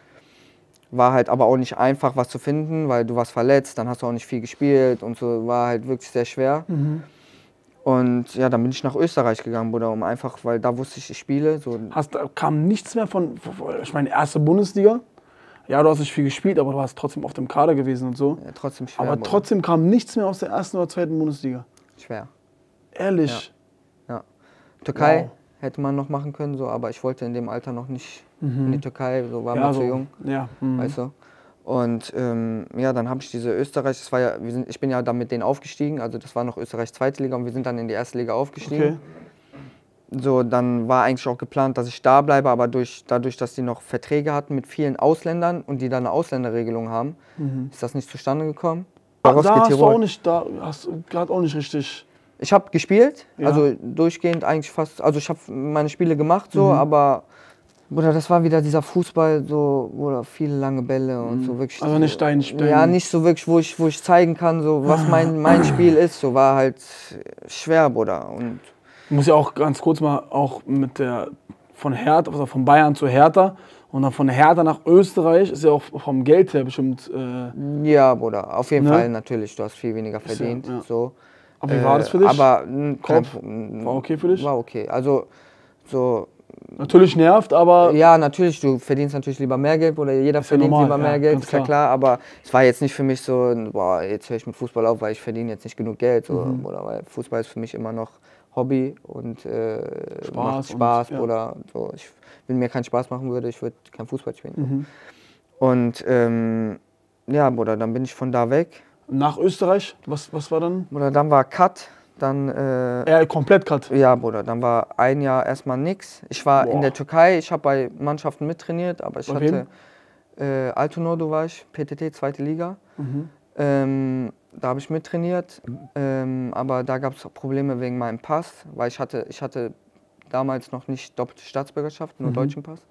War halt aber auch nicht einfach, was zu finden, weil du warst verletzt, dann hast du auch nicht viel gespielt und so, war halt wirklich sehr schwer. Mhm. Und ja, dann bin ich nach Österreich gegangen, Bruder, um einfach, weil da wusste ich, ich spiele. So. Hast, kam nichts mehr von, ich meine, erste Bundesliga? Ja, du hast nicht viel gespielt, aber du warst trotzdem auf dem Kader gewesen und so. Ja, trotzdem schwer. Aber Bruder. trotzdem kam nichts mehr aus der ersten oder zweiten Bundesliga. Schwer. Ehrlich? Ja. ja. Türkei Wow. hätte man noch machen können, so, aber ich wollte in dem Alter noch nicht Mhm. in die Türkei, so war Ja, mir so. zu jung, Ja. Mhm. weißt du. Und ähm, ja, dann habe ich diese Österreich, das war ja, wir sind, ich bin ja dann mit denen aufgestiegen, also das war noch Österreich zweite Liga und wir sind dann in die erste Liga aufgestiegen. Okay. So, dann war eigentlich auch geplant, dass ich da bleibe, aber durch, dadurch, dass die noch Verträge hatten mit vielen Ausländern und die dann eine Ausländerregelung haben, Mhm. ist das nicht zustande gekommen. Da hast du Tirol. auch nicht, da hast du gerade auch nicht richtig. Ich habe gespielt, Ja. also durchgehend eigentlich fast, also ich habe meine Spiele gemacht so, Mhm. aber Bruder, das war wieder dieser Fußball, so, Bruder, viele lange Bälle und so wirklich. Also nicht dein Spiel. Ja, nicht so wirklich, wo ich, wo ich zeigen kann, so was mein, mein Spiel ist, so war halt schwer, Bruder. Und Ich muss ja auch ganz kurz mal auch mit der von Hertha, also von Bayern zu Hertha und dann von Hertha nach Österreich ist ja auch vom Geld her bestimmt. Äh, ja, Bruder, auf jeden Ne? Fall natürlich, du hast viel weniger verdient, ja. so. aber wie war das für dich? Aber mh, kein, Kopf? War okay für dich? War okay. Also so. Natürlich nervt, aber Ja, natürlich, du verdienst natürlich lieber mehr Geld oder jeder Ist ja verdient normal, lieber mehr ja, Geld, ganz ist ja klar. klar, aber es war jetzt nicht für mich so, boah, jetzt höre ich mit Fußball auf, weil ich verdiene jetzt nicht genug Geld, so, Mhm. oder weil Fußball ist für mich immer noch Hobby und äh, Spaß macht und- Spaß, ja. oder so. Ich, wenn mir keinen Spaß machen würde, ich würde kein Fußball spielen. Mhm. Und ähm, ja, Bruder, dann bin ich von da weg, nach Österreich, was, was war dann? Bruder, dann war Cut, dann äh, Ja, komplett cut. ja, Bruder, dann war ein Jahr erstmal nix. Ich war Boah. in der Türkei, ich habe bei Mannschaften mittrainiert, aber ich Bei hatte äh, Altonordu war ich, P T T, zweite Liga. Mhm. Ähm, da habe ich mittrainiert, ähm, aber da gab es auch Probleme wegen meinem Pass, weil ich hatte, ich hatte damals noch nicht doppelte Staatsbürgerschaft, nur Mhm. deutschen Pass.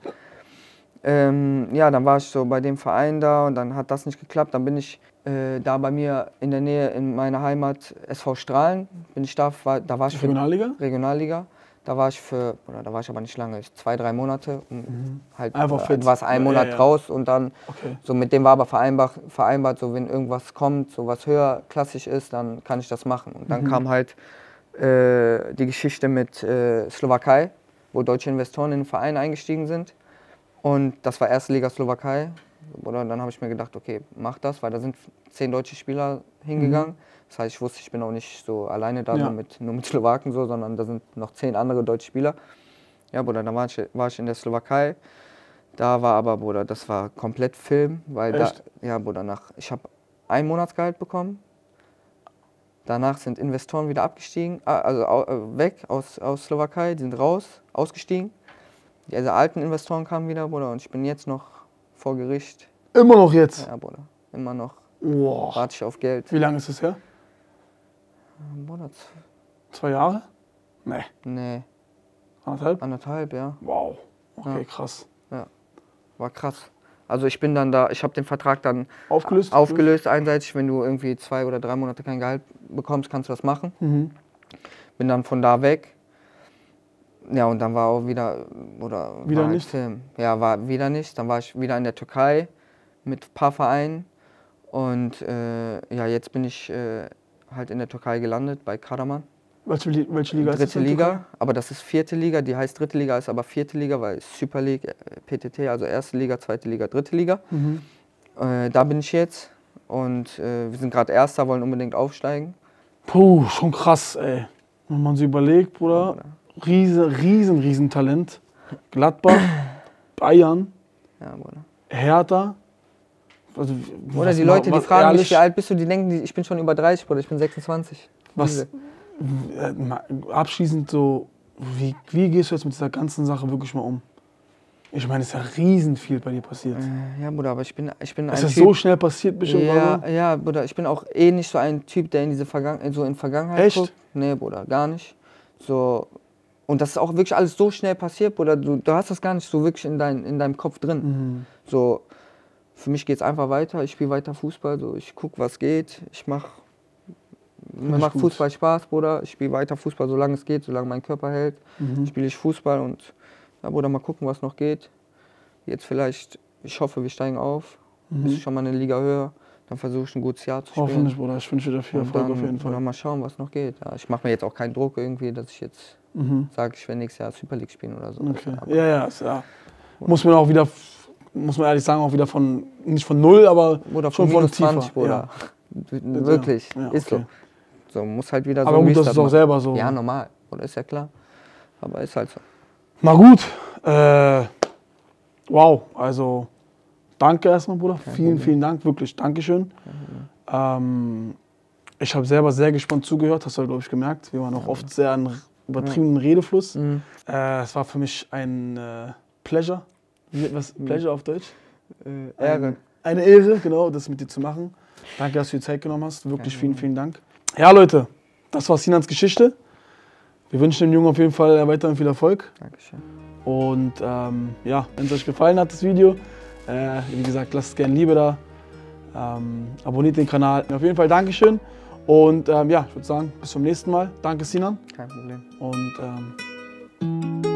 Ähm, ja, dann war ich so bei dem Verein da und dann hat das nicht geklappt. Dann bin ich äh, da bei mir in der Nähe in meiner Heimat S V Strahlen, bin ich da, war, da war ich für Regionalliga? Regionalliga. Da war ich für, oder da war ich aber nicht lange, zwei, drei Monate. Um halt, Einfach äh, fit. war es ein Ja, Monat ja, ja. raus und dann, Okay. so mit dem war aber vereinbart, vereinbart, so wenn irgendwas kommt, so was höherklassig ist, dann kann ich das machen. Und dann Mhm. kam halt äh, die Geschichte mit äh, Slowakei, wo deutsche Investoren in den Verein eingestiegen sind. Und das war erste Liga Slowakei. Oder dann habe ich mir gedacht, okay, mach das, weil da sind zehn deutsche Spieler hingegangen. Das heißt, ich wusste, ich bin auch nicht so alleine da, Ja. nur, mit, nur mit Slowaken, so, sondern da sind noch zehn andere deutsche Spieler. Ja, Bruder, dann war ich, war ich in der Slowakei. Da war aber, Bruder, das war komplett Film, weil Echt? da, ja, Bruder, nach, ich habe ein Monatsgehalt bekommen. Danach sind Investoren wieder abgestiegen, ah, also au- äh, weg aus, aus Slowakei, die sind raus, ausgestiegen. Diese alten Investoren kamen wieder, Bruder, und ich bin jetzt noch vor Gericht. Immer noch jetzt? Ja, Bruder, immer noch Wow. warte ich auf Geld. Wie lange ist es her? Bruder, z- Zwei Jahre? Nee. nee, Anderthalb? anderthalb, ja. Wow. Okay, Ja. krass. War krass. Also ich bin dann da, ich habe den Vertrag dann Aufgelöst? aufgelöst einseitig, wenn du irgendwie zwei oder drei Monate kein Gehalt bekommst, kannst du das machen. Mhm. Bin dann von da weg. Ja, und dann war auch wieder, oder Wieder war halt nicht? Film. Ja, war wieder nicht. Dann war ich wieder in der Türkei mit ein paar Vereinen. Und äh, ja, jetzt bin ich äh, halt in der Türkei gelandet, bei Karaman. Welche, Li- welche Liga ist das? Dritte in der Liga, Türkei? aber das ist vierte Liga. Die heißt dritte Liga, ist aber vierte Liga, weil es Super League, äh, P T T, also erste Liga, zweite Liga, dritte Liga. Mhm. Äh, da bin ich jetzt und äh, wir sind gerade Erster, wollen unbedingt aufsteigen. Puh, schon krass, ey. Wenn man sich überlegt, Bruder, Bruder. riesen, riesen, riesen Talent. Gladbach, Bayern, Ja, Bruder. Hertha. Also, Oder was die ma- Leute, die was- fragen ehrlich, mich, wie alt bist du, die denken, die- ich bin schon über dreißig, Bruder, ich bin sechsundzwanzig. Was, äh, ma- abschließend so, wie, wie gehst du jetzt mit dieser ganzen Sache wirklich mal um? Ich meine, es ist ja riesen viel bei dir passiert. Äh, ja, Bruder, aber ich bin, ich bin ein Ist das Typ. so schnell passiert bestimmt, ja, oder? ja, Bruder, ich bin auch eh nicht so ein Typ, der in diese Vergangen so in Vergangenheit Echt? guckt. Nee, Bruder, gar nicht. So, und das ist auch wirklich alles so schnell passiert, Bruder, du, du hast das gar nicht so wirklich in, dein, in deinem Kopf drin. Mhm. So, für mich geht es einfach weiter, ich spiele weiter Fußball, so, ich gucke, was geht, ich mach, mir ich macht gut. Fußball Spaß, Bruder, ich spiele weiter Fußball, solange es geht, solange mein Körper hält, Mhm. spiele ich Fußball und, ja, Bruder, mal gucken, was noch geht. Jetzt vielleicht, ich hoffe, wir steigen auf, Mhm. bis schon mal eine Liga höher, Dann versuche ich ein gutes Jahr zu spielen. Hoffentlich, Bruder. Ich wünsche dir viel Und Erfolg dann, auf jeden Fall. Dann mal schauen, was noch geht. Ja, ich mache mir jetzt auch keinen Druck irgendwie, dass ich jetzt mhm. sage, ich will nächstes Jahr Super League spielen oder so. Okay. Ja, ja, ist, ja. Muss man auch wieder, muss man ehrlich sagen, auch wieder von, nicht von null, aber oder schon von von tiefer. zwanzig, Bruder. Ja. Wirklich, ja, okay. Ist so. So, muss halt wieder aber so. Aber gut, das ist auch selber so. Ja, normal, oder ist ja klar. Aber ist halt so. Na gut, äh, wow, also danke erstmal, Bruder. Kein vielen, Problem. vielen Dank, wirklich, Dankeschön. Ähm, ich habe selber sehr gespannt zugehört, hast du, glaube ich, gemerkt. Wir waren auch ja. oft sehr einen übertriebenen ja. Redefluss. Mhm. Äh, es war für mich ein äh, Pleasure. Was? Mhm. Pleasure auf Deutsch? Äh, Ehre. Ein, eine Ehre, genau, das mit dir zu machen. Danke, dass du dir Zeit genommen hast. Wirklich vielen, vielen Dank. Ja, Leute, das war Sinans Geschichte. Wir wünschen dem Jungen auf jeden Fall weiterhin viel Erfolg. Dankeschön. Und ähm, ja, wenn es euch gefallen hat, das Video, äh, wie gesagt, lasst gerne Liebe da. Ähm, abonniert den Kanal. Auf jeden Fall Dankeschön. Und ähm, ja, ich würde sagen, bis zum nächsten Mal. Danke, Sinan. Kein Problem. Und ähm,